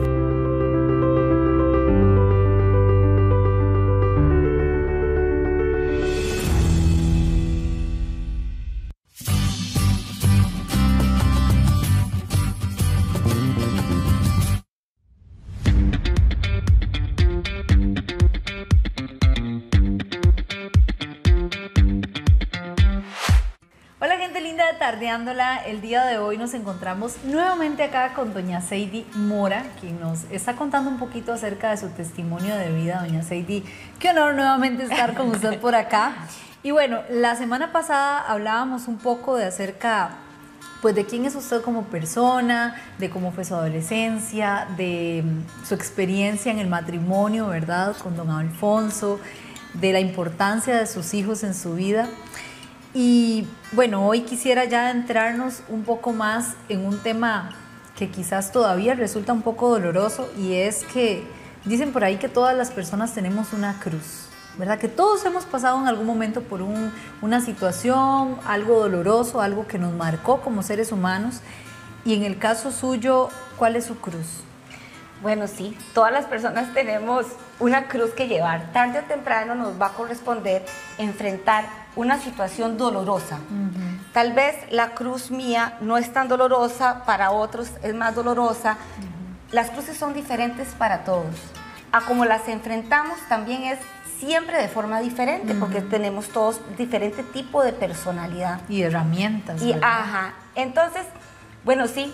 Tardeándola, el día de hoy nos encontramos nuevamente acá con doña Seidy Mora, quien nos está contando un poquito acerca de su testimonio de vida. Doña Seidy, qué honor nuevamente estar con usted por acá. Y bueno, la semana pasada hablábamos un poco de acerca, pues, de quién es usted como persona, de cómo fue su adolescencia, de su experiencia en el matrimonio, ¿verdad?, con don Alfonso, de la importancia de sus hijos en su vida. Y bueno, hoy quisiera ya entrarnos un poco más en un tema que quizás todavía resulta un poco doloroso, y es que dicen por ahí que todas las personas tenemos una cruz, ¿verdad? Que todos hemos pasado en algún momento por un, una situación, algo doloroso, algo que nos marcó como seres humanos. Y en el caso suyo, ¿cuál es su cruz? Bueno, sí, todas las personas tenemos una cruz que llevar. Tarde o temprano nos va a corresponder enfrentar una situación dolorosa. Uh-huh. Tal vez la cruz mía no es tan dolorosa, para otros es más dolorosa. Uh-huh. Las cruces son diferentes para todos. A como las enfrentamos también es siempre de forma diferente, uh-huh, porque tenemos todos diferente tipo de personalidad. Y herramientas. Y, ajá. Entonces, bueno, sí,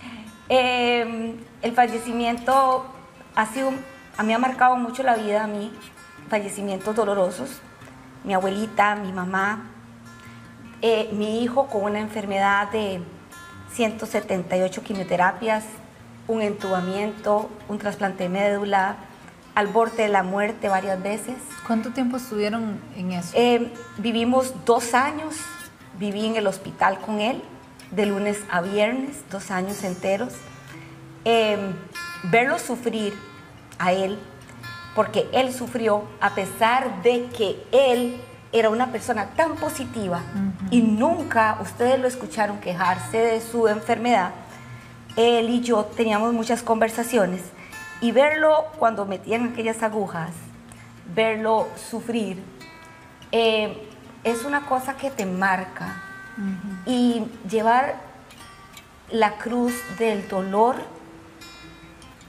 eh, el fallecimiento ha sido, a mí ha marcado mucho la vida, a mí, fallecimientos dolorosos. Mi abuelita, mi mamá, eh, mi hijo con una enfermedad de ciento setenta y ocho quimioterapias, un entubamiento, un trasplante de médula, al borde de la muerte varias veces. ¿Cuánto tiempo estuvieron en eso? Eh, vivimos dos años, viví en el hospital con él, de lunes a viernes, dos años enteros. Eh, verlo sufrir a él, porque él sufrió a pesar de que él era una persona tan positiva, uh-huh, y nunca ustedes lo escucharon quejarse de su enfermedad. Él y yo teníamos muchas conversaciones, y verlo cuando metían aquellas agujas, verlo sufrir, eh, es una cosa que te marca. Uh-huh. Y llevar la cruz del dolor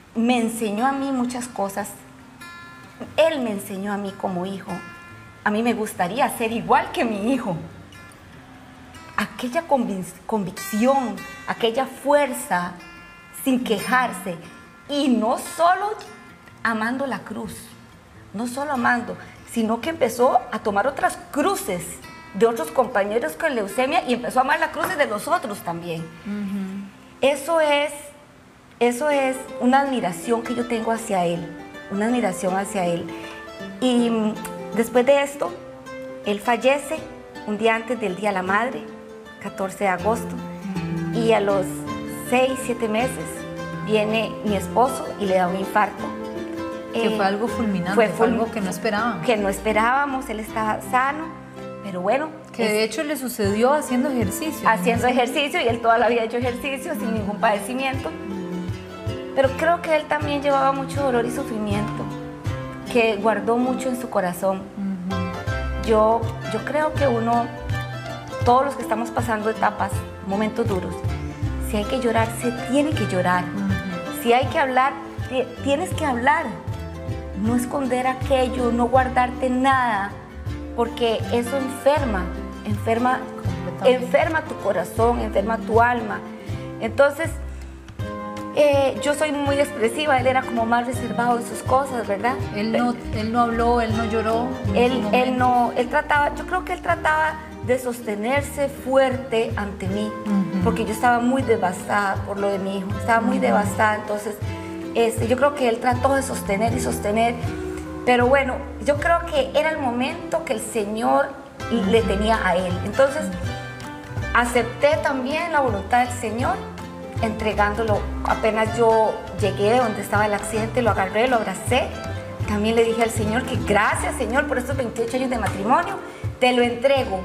me enseñó a mí muchas cosas. Él me enseñó a mí como hijo. A mí me gustaría ser igual que mi hijo. Aquella convic convicción, aquella fuerza, sin quejarse. Y no solo amando la cruz, no solo amando, sino que empezó a tomar otras cruces de otros compañeros con leucemia y empezó a amar la cruz de los otros también. Uh-huh. Eso es, eso es una admiración que yo tengo hacia él, una admiración hacia él. Y después de esto, él fallece un día antes del Día de la Madre, catorce de agosto, y a los seis, siete meses viene mi esposo y le da un infarto. Que eh, fue algo fulminante, fue, fue algo que no esperaban. Que no esperábamos, él estaba sano, pero bueno. Que de hecho le sucedió haciendo ejercicio. Haciendo ¿no? ejercicio, y él toda la vida ha hecho ejercicio sin ningún padecimiento. Pero creo que él también llevaba mucho dolor y sufrimiento, que guardó mucho en su corazón. Uh-huh. yo, yo creo que uno, todos los que estamos pasando etapas, momentos duros, si hay que llorar, se tiene que llorar. Uh-huh. Si hay que hablar, tienes que hablar. No esconder aquello, no guardarte nada, porque eso enferma, enferma, enferma tu corazón, enferma tu alma. Entonces, eh, yo soy muy expresiva, él era como más reservado en sus cosas, ¿verdad? Él no, él no habló, él no lloró. Él, él no, él trataba, yo creo que él trataba de sostenerse fuerte ante mí, uh-huh. porque yo estaba muy devastada por lo de mi hijo, estaba muy uh-huh. devastada, entonces este, yo creo que él trató de sostener y sostener, pero bueno, yo creo que era el momento que el Señor le tenía a él. Entonces acepté también la voluntad del Señor, entregándolo. Apenas yo llegué donde estaba el accidente, lo agarré, lo abracé. También le dije al Señor que gracias, Señor, por estos veintiocho años de matrimonio, te lo entrego.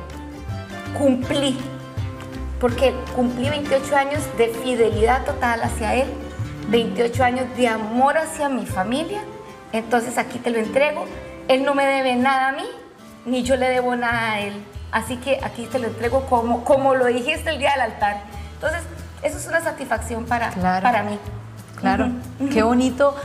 Cumplí, porque cumplí veintiocho años de fidelidad total hacia Él, veintiocho años de amor hacia mi familia. Entonces aquí te lo entrego. Él no me debe nada a mí, ni yo le debo nada a Él. Así que aquí te lo entrego como, como lo dijiste el día del altar. Entonces, eso es una satisfacción para, claro. para mí. Claro, uh-huh. Qué bonito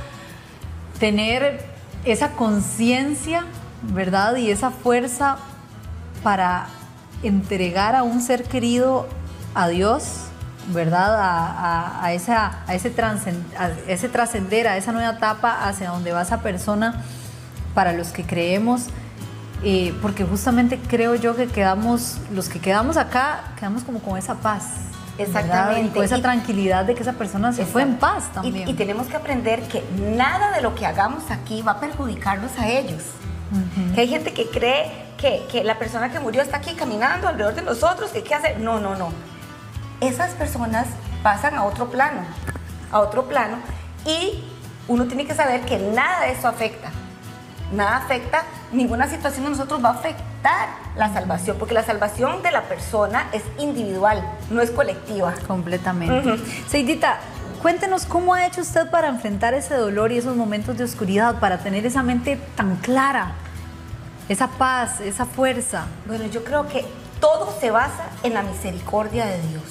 tener esa conciencia, ¿verdad? Y esa fuerza para entregar a un ser querido a Dios, ¿verdad? A, a, a, esa, a ese trascender, a esa nueva etapa hacia donde va esa persona, para los que creemos, eh, porque justamente creo yo que quedamos, los que quedamos acá, quedamos como con esa paz. Exactamente. Y con esa tranquilidad de que esa persona se Exacto. fue en paz también. Y, y tenemos que aprender que nada de lo que hagamos aquí va a perjudicarlos a ellos. Uh-huh. Que hay gente que cree que, que la persona que murió está aquí caminando alrededor de nosotros, que qué hace. No, no, no. Esas personas pasan a otro plano, a otro plano, y uno tiene que saber que nada de eso afecta. Nada afecta, ninguna situación de nosotros va a afectar la salvación, porque la salvación de la persona es individual, no es colectiva. Completamente. Uh-huh. Seidita, cuéntenos cómo ha hecho usted para enfrentar ese dolor y esos momentos de oscuridad, para tener esa mente tan clara, esa paz, esa fuerza. Bueno, yo creo que todo se basa en la misericordia de Dios.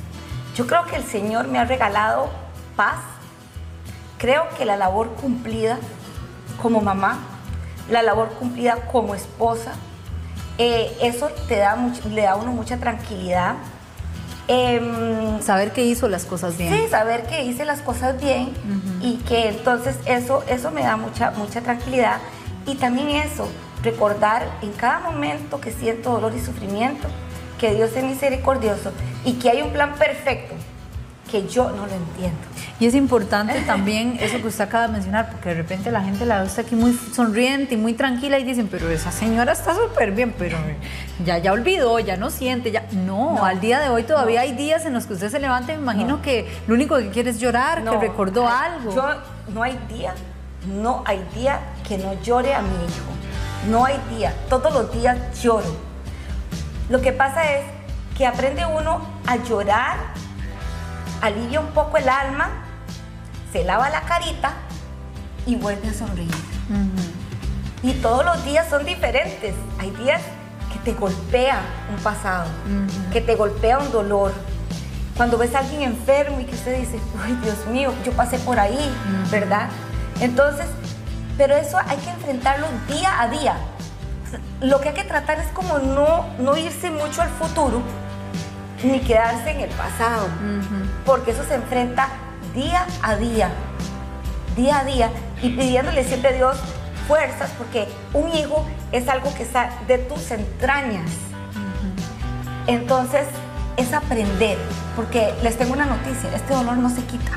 Yo creo que el Señor me ha regalado paz. Creo que la labor cumplida como mamá, la labor cumplida como esposa, eh, eso te da mucho, le da a uno mucha tranquilidad. Eh, saber que hizo las cosas bien. Sí, saber que hice las cosas bien, uh-huh. y que entonces eso, eso me da mucha, mucha tranquilidad. Y también eso, recordar en cada momento que siento dolor y sufrimiento, que Dios es misericordioso y que hay un plan perfecto que yo no lo entiendo. Y es importante también eso que usted acaba de mencionar, porque de repente la gente la ve usted aquí muy sonriente y muy tranquila y dicen, pero esa señora está súper bien, pero ya, ya olvidó, ya no siente, ya... No, no, al día de hoy todavía no. Hay días en los que usted se levanta y me imagino no. que lo único que quiere es llorar, no. que recordó Ay, algo. Yo, no hay día, no hay día que no llore a mi hijo. No hay día, todos los días lloro. Lo que pasa es que aprende uno a llorar, alivia un poco el alma, se lava la carita y vuelve a sonreír. Uh-huh. Y todos los días son diferentes. Hay días que te golpea un pasado, uh-huh. que te golpea un dolor. cuando ves a alguien enfermo y que usted dice, ay, Dios mío, yo pasé por ahí, uh-huh. ¿verdad? Entonces, pero eso hay que enfrentarlo día a día. Lo que hay que tratar es como no, no irse mucho al futuro, ni quedarse en el pasado, uh-huh. porque eso se enfrenta día a día, día a día, y pidiéndole siempre a Dios fuerzas, porque un hijo es algo que está de tus entrañas. Uh-huh. Entonces, es aprender, porque les tengo una noticia, este dolor no se quita.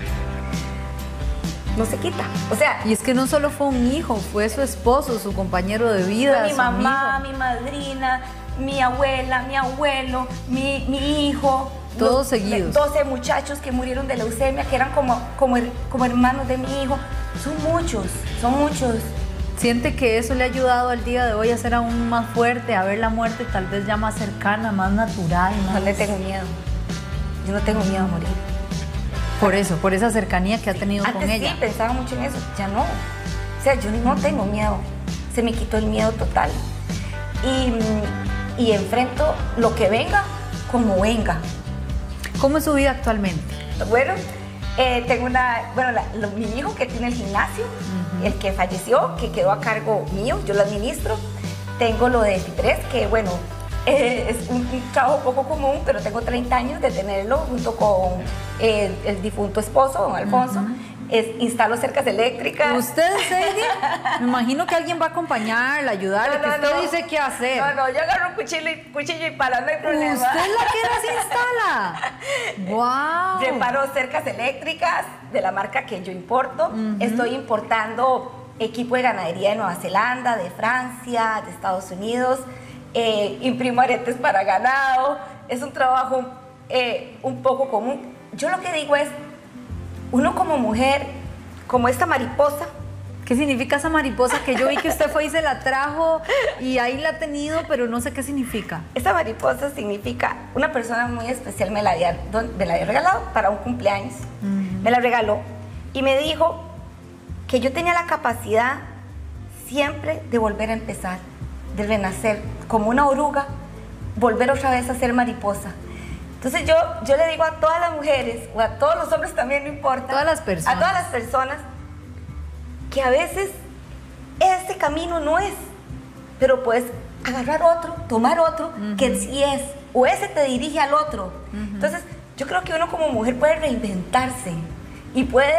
No se quita, o sea... Y es que no solo fue un hijo, fue su esposo, su compañero de vida, fue mi su mamá, amigo. mi madrina, mi abuela, mi abuelo, mi, mi hijo. Todos los, seguidos. doce muchachos que murieron de leucemia, que eran como, como, como hermanos de mi hijo. Son muchos, son muchos. ¿Siente que eso le ha ayudado al día de hoy a ser aún más fuerte, a ver la muerte tal vez ya más cercana, más natural? Más... No le tengo miedo. Yo no tengo miedo a morir. Por eso, por esa cercanía que ha tenido Antes con ella. Sí, pensaba mucho en eso, ya no. O sea, yo no tengo miedo. Se me quitó el miedo total. Y, y enfrento lo que venga como venga. ¿Cómo es su vida actualmente? Bueno, eh, tengo una, bueno, la, lo, mi hijo que tiene el gimnasio, uh-huh. el que falleció, que quedó a cargo mío, yo lo administro. Tengo lo de Ciprés, que bueno, eh, es un, un trabajo poco común, pero tengo treinta años de tenerlo junto con eh, el difunto esposo, don Alfonso. Uh-huh. Es, instalo cercas eléctricas. ¿Usted, Sadie? Me imagino que alguien va a acompañarla, ayudarle, no, no, que usted no. dice qué hacer. No, no, yo agarro un cuchillo y, cuchillo y pala, no hay problema. ¿Usted la que las instala? ¡Wow! Reparo cercas eléctricas de la marca que yo importo. Uh-huh. Estoy importando equipo de ganadería de Nueva Zelanda, de Francia, de Estados Unidos. Eh, imprimo aretes para ganado. Es un trabajo eh, un poco común. Yo lo que digo es, uno como mujer, como esta mariposa. ¿Qué significa esa mariposa? Que yo vi que usted fue y se la trajo y ahí la ha tenido, pero no sé qué significa. Esta mariposa significa, una persona muy especial me la había, me la había regalado para un cumpleaños. Uh-huh. Me la regaló y me dijo que yo tenía la capacidad siempre de volver a empezar, de renacer, como una oruga, volver otra vez a ser mariposa. Entonces yo, yo le digo a todas las mujeres, o a todos los hombres también, no importa. Todas las personas. A todas las personas, que a veces este camino no es, pero puedes agarrar otro, tomar otro, uh-huh. que sí es, o ese te dirige al otro. Uh-huh. Entonces yo creo que uno como mujer puede reinventarse y puede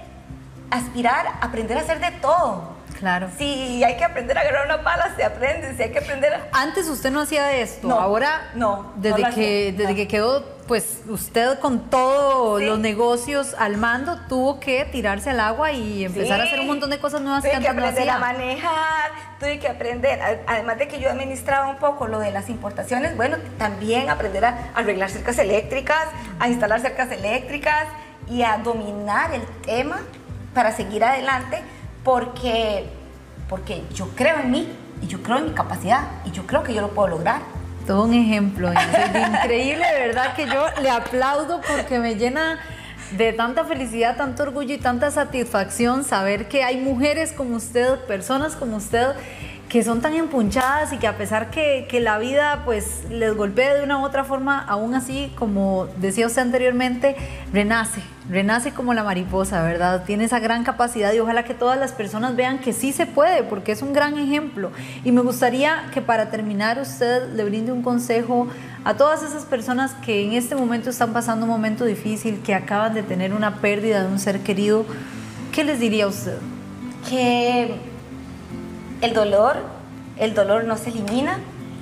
aspirar a aprender a hacer de todo. Claro. Si hay que aprender a agarrar una pala, se aprende. Si hay que aprender a... Antes usted no hacía esto. No, ahora, no, desde, no que, hacía, desde no. que quedó, pues, usted con todos sí. los negocios al mando, tuvo que tirarse al agua y empezar sí. a hacer un montón de cosas nuevas tuve que antes que no aprender hacía. a manejar, tuve que aprender, además de que yo administraba un poco lo de las importaciones, bueno, también aprender a arreglar cercas eléctricas, a instalar cercas eléctricas y a dominar el tema para seguir adelante, porque... porque yo creo en mí y yo creo en mi capacidad y yo creo que yo lo puedo lograr. Todo un ejemplo, increíble, de verdad que yo le aplaudo porque me llena de tanta felicidad, tanto orgullo y tanta satisfacción saber que hay mujeres como usted, personas como usted, que son tan empunchadas y que a pesar que, que la vida pues les golpea de una u otra forma, aún así, como decía usted anteriormente, renace, renace como la mariposa, ¿verdad? Tiene esa gran capacidad y ojalá que todas las personas vean que sí se puede, porque es un gran ejemplo. Y me gustaría que para terminar usted le brinde un consejo a todas esas personas que en este momento están pasando un momento difícil, que acaban de tener una pérdida de un ser querido. ¿Qué les diría usted? Que el dolor, el dolor no se elimina,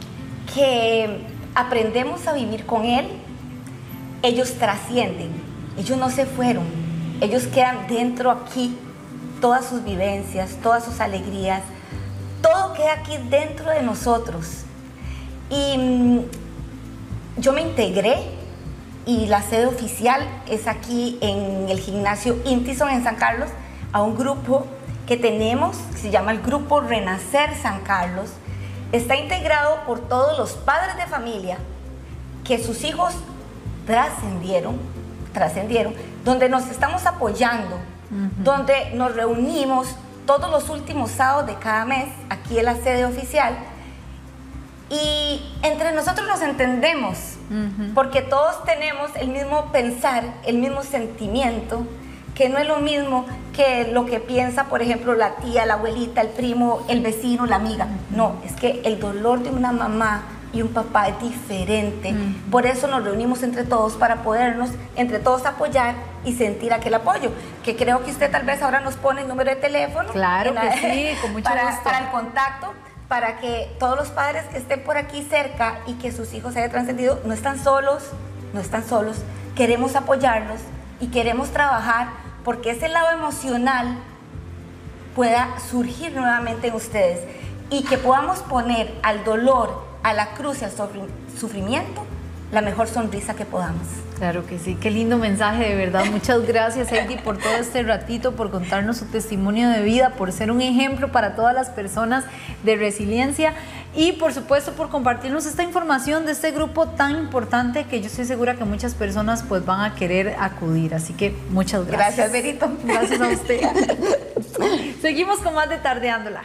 que aprendemos a vivir con él. Ellos trascienden, ellos no se fueron, ellos quedan dentro aquí, todas sus vivencias, todas sus alegrías, todo queda aquí dentro de nosotros. Y mmm, yo me integré y la sede oficial es aquí en el gimnasio Intison en San Carlos, a un grupo que tenemos, que se llama el Grupo Renacer San Carlos. Está integrado por todos los padres de familia que sus hijos trascendieron, trascendieron, donde nos estamos apoyando, uh-huh. donde nos reunimos todos los últimos sábados de cada mes, aquí en la sede oficial, y entre nosotros nos entendemos, Uh-huh. Porque todos tenemos el mismo pensar, el mismo sentimiento, que no es lo mismo que lo que piensa, por ejemplo, la tía, la abuelita, el primo, el vecino, la amiga. No, es que el dolor de una mamá y un papá es diferente. Uh-huh. Por eso nos reunimos entre todos para podernos, entre todos apoyar y sentir aquel apoyo. Que creo que usted tal vez ahora nos pone el número de teléfono. Claro que sí, con mucho para, gusto. Para el contacto, para que todos los padres que estén por aquí cerca y que sus hijos hayan trascendido, no están solos, no están solos. Queremos apoyarlos y queremos trabajar porque ese lado emocional pueda surgir nuevamente en ustedes y que podamos poner al dolor, a la cruz y al sufrimiento la mejor sonrisa que podamos. Claro que sí, qué lindo mensaje, de verdad. Muchas gracias, Heidi, por todo este ratito, por contarnos su testimonio de vida, por ser un ejemplo para todas las personas de resiliencia y, por supuesto, por compartirnos esta información de este grupo tan importante que yo estoy segura que muchas personas pues van a querer acudir. Así que muchas gracias. Gracias, Berito. Gracias a usted. Seguimos con más de Tardeándola.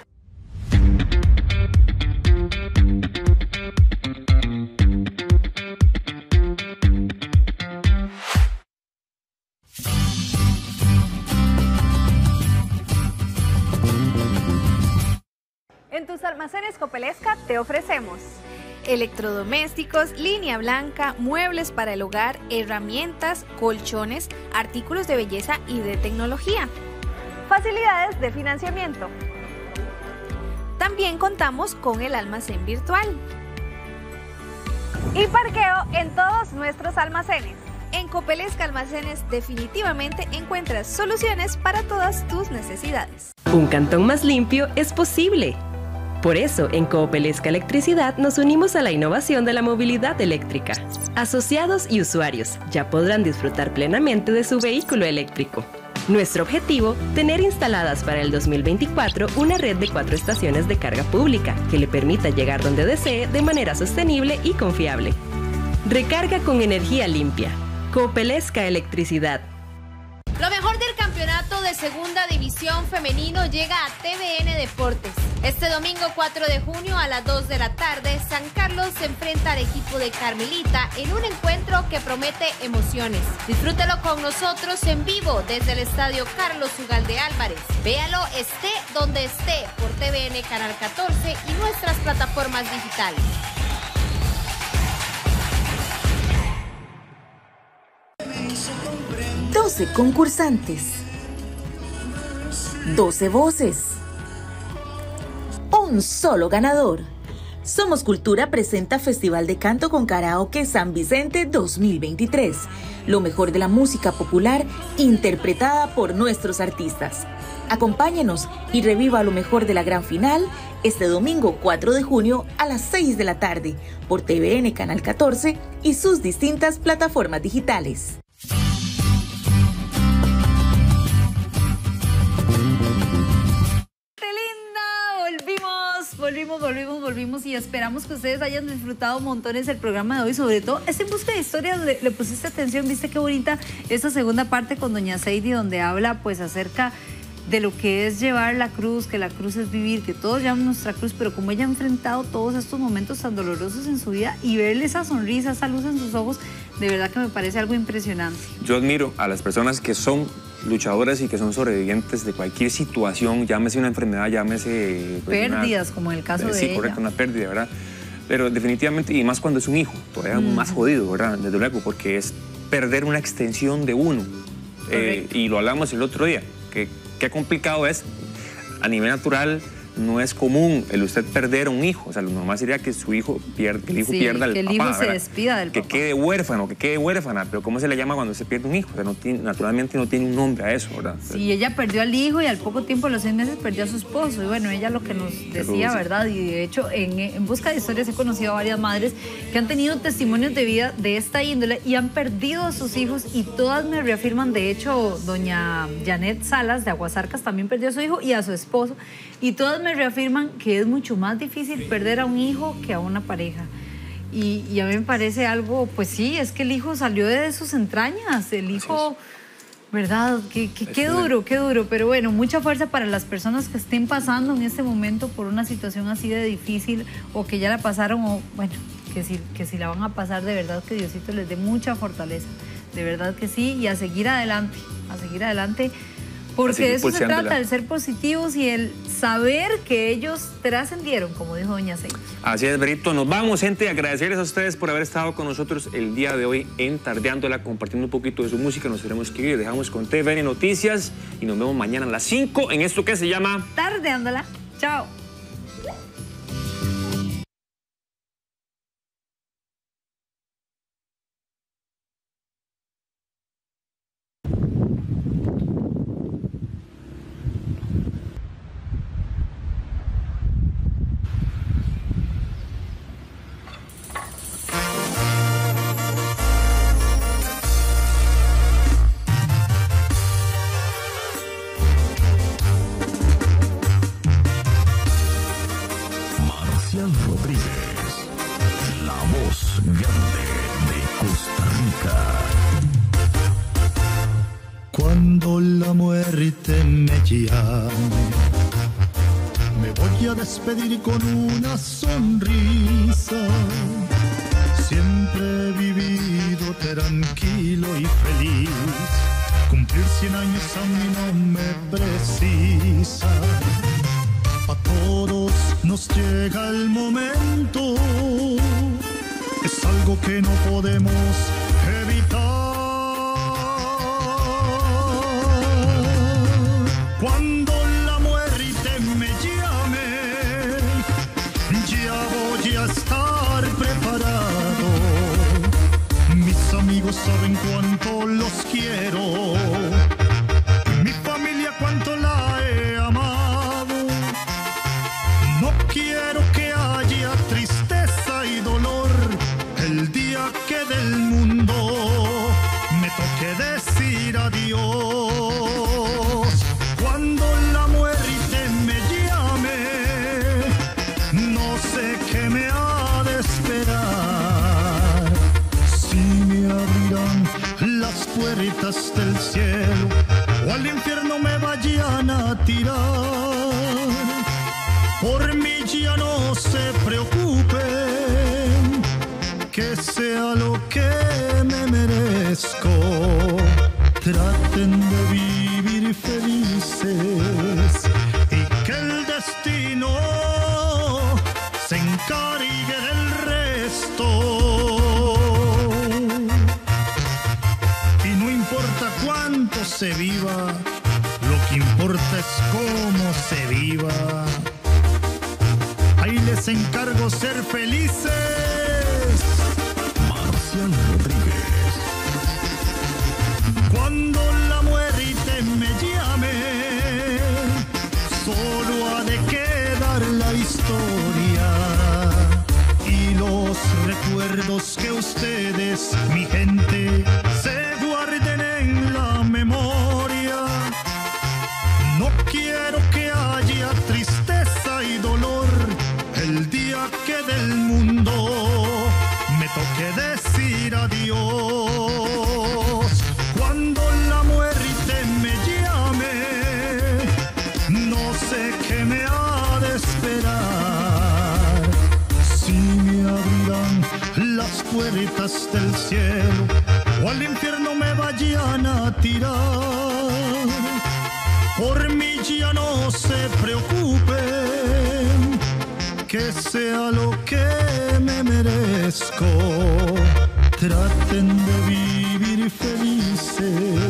En tus almacenes Copelesca te ofrecemos electrodomésticos, línea blanca, muebles para el hogar, herramientas, colchones, artículos de belleza y de tecnología. Facilidades de financiamiento. También contamos con el almacén virtual. Y parqueo en todos nuestros almacenes. En Copelesca Almacenes definitivamente encuentras soluciones para todas tus necesidades. Un cantón más limpio es posible. Por eso, en Copelesca Electricidad nos unimos a la innovación de la movilidad eléctrica. Asociados y usuarios ya podrán disfrutar plenamente de su vehículo eléctrico. Nuestro objetivo, tener instaladas para el dos mil veinticuatro una red de cuatro estaciones de carga pública que le permita llegar donde desee de manera sostenible y confiable. Recarga con energía limpia. Copelesca Electricidad. Lo mejor del campeonato de Segunda División Femenino llega a T V N Deportes. Este domingo cuatro de junio a las dos de la tarde, San Carlos se enfrenta al equipo de Carmelita en un encuentro que promete emociones. Disfrútalo con nosotros en vivo desde el estadio Carlos Ugalde Álvarez. Véalo esté donde esté por T V N Canal catorce y nuestras plataformas digitales. doce concursantes, doce voces, un solo ganador. Somos Cultura presenta Festival de Canto con Karaoke San Vicente dos mil veintitrés. Lo mejor de la música popular interpretada por nuestros artistas. Acompáñenos y reviva lo mejor de la gran final este domingo cuatro de junio a las seis de la tarde por T V N Canal catorce y sus distintas plataformas digitales. Volvimos, volvimos, volvimos y esperamos que ustedes hayan disfrutado montones el programa de hoy, sobre todo este En Busca de Historias. Le, le pusiste atención, viste qué bonita esa segunda parte con doña Seidy, donde habla pues acerca de lo que es llevar la cruz, que la cruz es vivir, que todos llevamos nuestra cruz, pero como ella ha enfrentado todos estos momentos tan dolorosos en su vida y verle esa sonrisa, esa luz en sus ojos, de verdad que me parece algo impresionante. Yo admiro a las personas que son luchadoras y que son sobrevivientes de cualquier situación, llámese una enfermedad, llámese... Pues, pérdidas, una, como en el caso eh, de sí, ella. Sí, correcto, una pérdida, ¿verdad? Pero definitivamente, y más cuando es un hijo, todavía mm. más jodido, ¿verdad? Desde luego, porque es perder una extensión de uno. Eh, y lo hablamos el otro día, que qué complicado es, a nivel natural, no es común el usted perder a un hijo. O sea, lo normal sería que su hijo pierda, que el hijo sí, pierda al que el papá, hijo se ¿verdad? despida del que papá. Que quede huérfano, que quede huérfana. Pero ¿cómo se le llama cuando se pierde un hijo? O sea, no tiene, naturalmente no tiene un nombre a eso, ¿verdad? Sí, ella perdió al hijo y al poco tiempo, a los seis meses, perdió a su esposo. Y bueno, ella lo que nos decía, ¿verdad? Y de hecho, en, en Busca de Historias he conocido a varias madres que han tenido testimonios de vida de esta índole y han perdido a sus hijos y todas me reafirman. De hecho, doña Janet Salas de Aguasarcas también perdió a su hijo y a su esposo. Y todas me reafirman que es mucho más difícil perder a un hijo que a una pareja. Y, y a mí me parece algo, pues sí, es que el hijo salió de sus entrañas, el hijo, ¿verdad? Qué, qué, qué duro, qué duro. Pero bueno, mucha fuerza para las personas que estén pasando en este momento por una situación así de difícil o que ya la pasaron o, bueno, que si, que si la van a pasar, de verdad que Diosito les dé mucha fortaleza, de verdad que sí, y a seguir adelante, a seguir adelante, porque de eso se trata, el ser positivos y el saber que ellos trascendieron, como dijo doña Celis. Así es, Berito. Nos vamos, gente, agradecerles a ustedes por haber estado con nosotros el día de hoy en Tardeándola, compartiendo un poquito de su música. Nos tenemos que ir, dejamos con T V N Noticias y nos vemos mañana a las cinco en esto que se llama Tardeándola. Chao. Cuando la muerte me llame, me voy a despedir con una sonrisa. Siempre he vivido tranquilo y feliz. Cumplir cien años a mí no me precisa. A todos nos llega el momento, es algo que no podemos evitar. Cuando la muerte me llame, ya voy a estar preparado. Mis amigos saben cuánto los quiero, mi familia cuánto la he amado. No quiero que haya tristeza y dolor el día que del mundo me toque decir adiós. Cuando la muerte me llame, no sé qué me ha de esperar. Si me abrirán las puertas del cielo o al infierno me vayan a tirar. Por mí ya no se preocupen, que sea lo que me merezco. Traten de vivir felices y que el destino se encargue del resto. Y no importa cuánto se viva, lo que importa es cómo se viva. Ahí les encargo ser felices. Marcial Rodríguez. Cuando la muerte me llame, solo ha de quedar la historia y los recuerdos que ustedes, mi gente, se guarden en la memoria. No quiero que haya tristeza y dolor el día que del mundo me toque decir adiós. Cuando la muerte me llame, no sé qué me ha de esperar. Si me abrirán las puertas del cielo o al infierno me vayan a tirar. Por mí ya no se preocupen, que sea lo que me merezco. Traten de vivir felices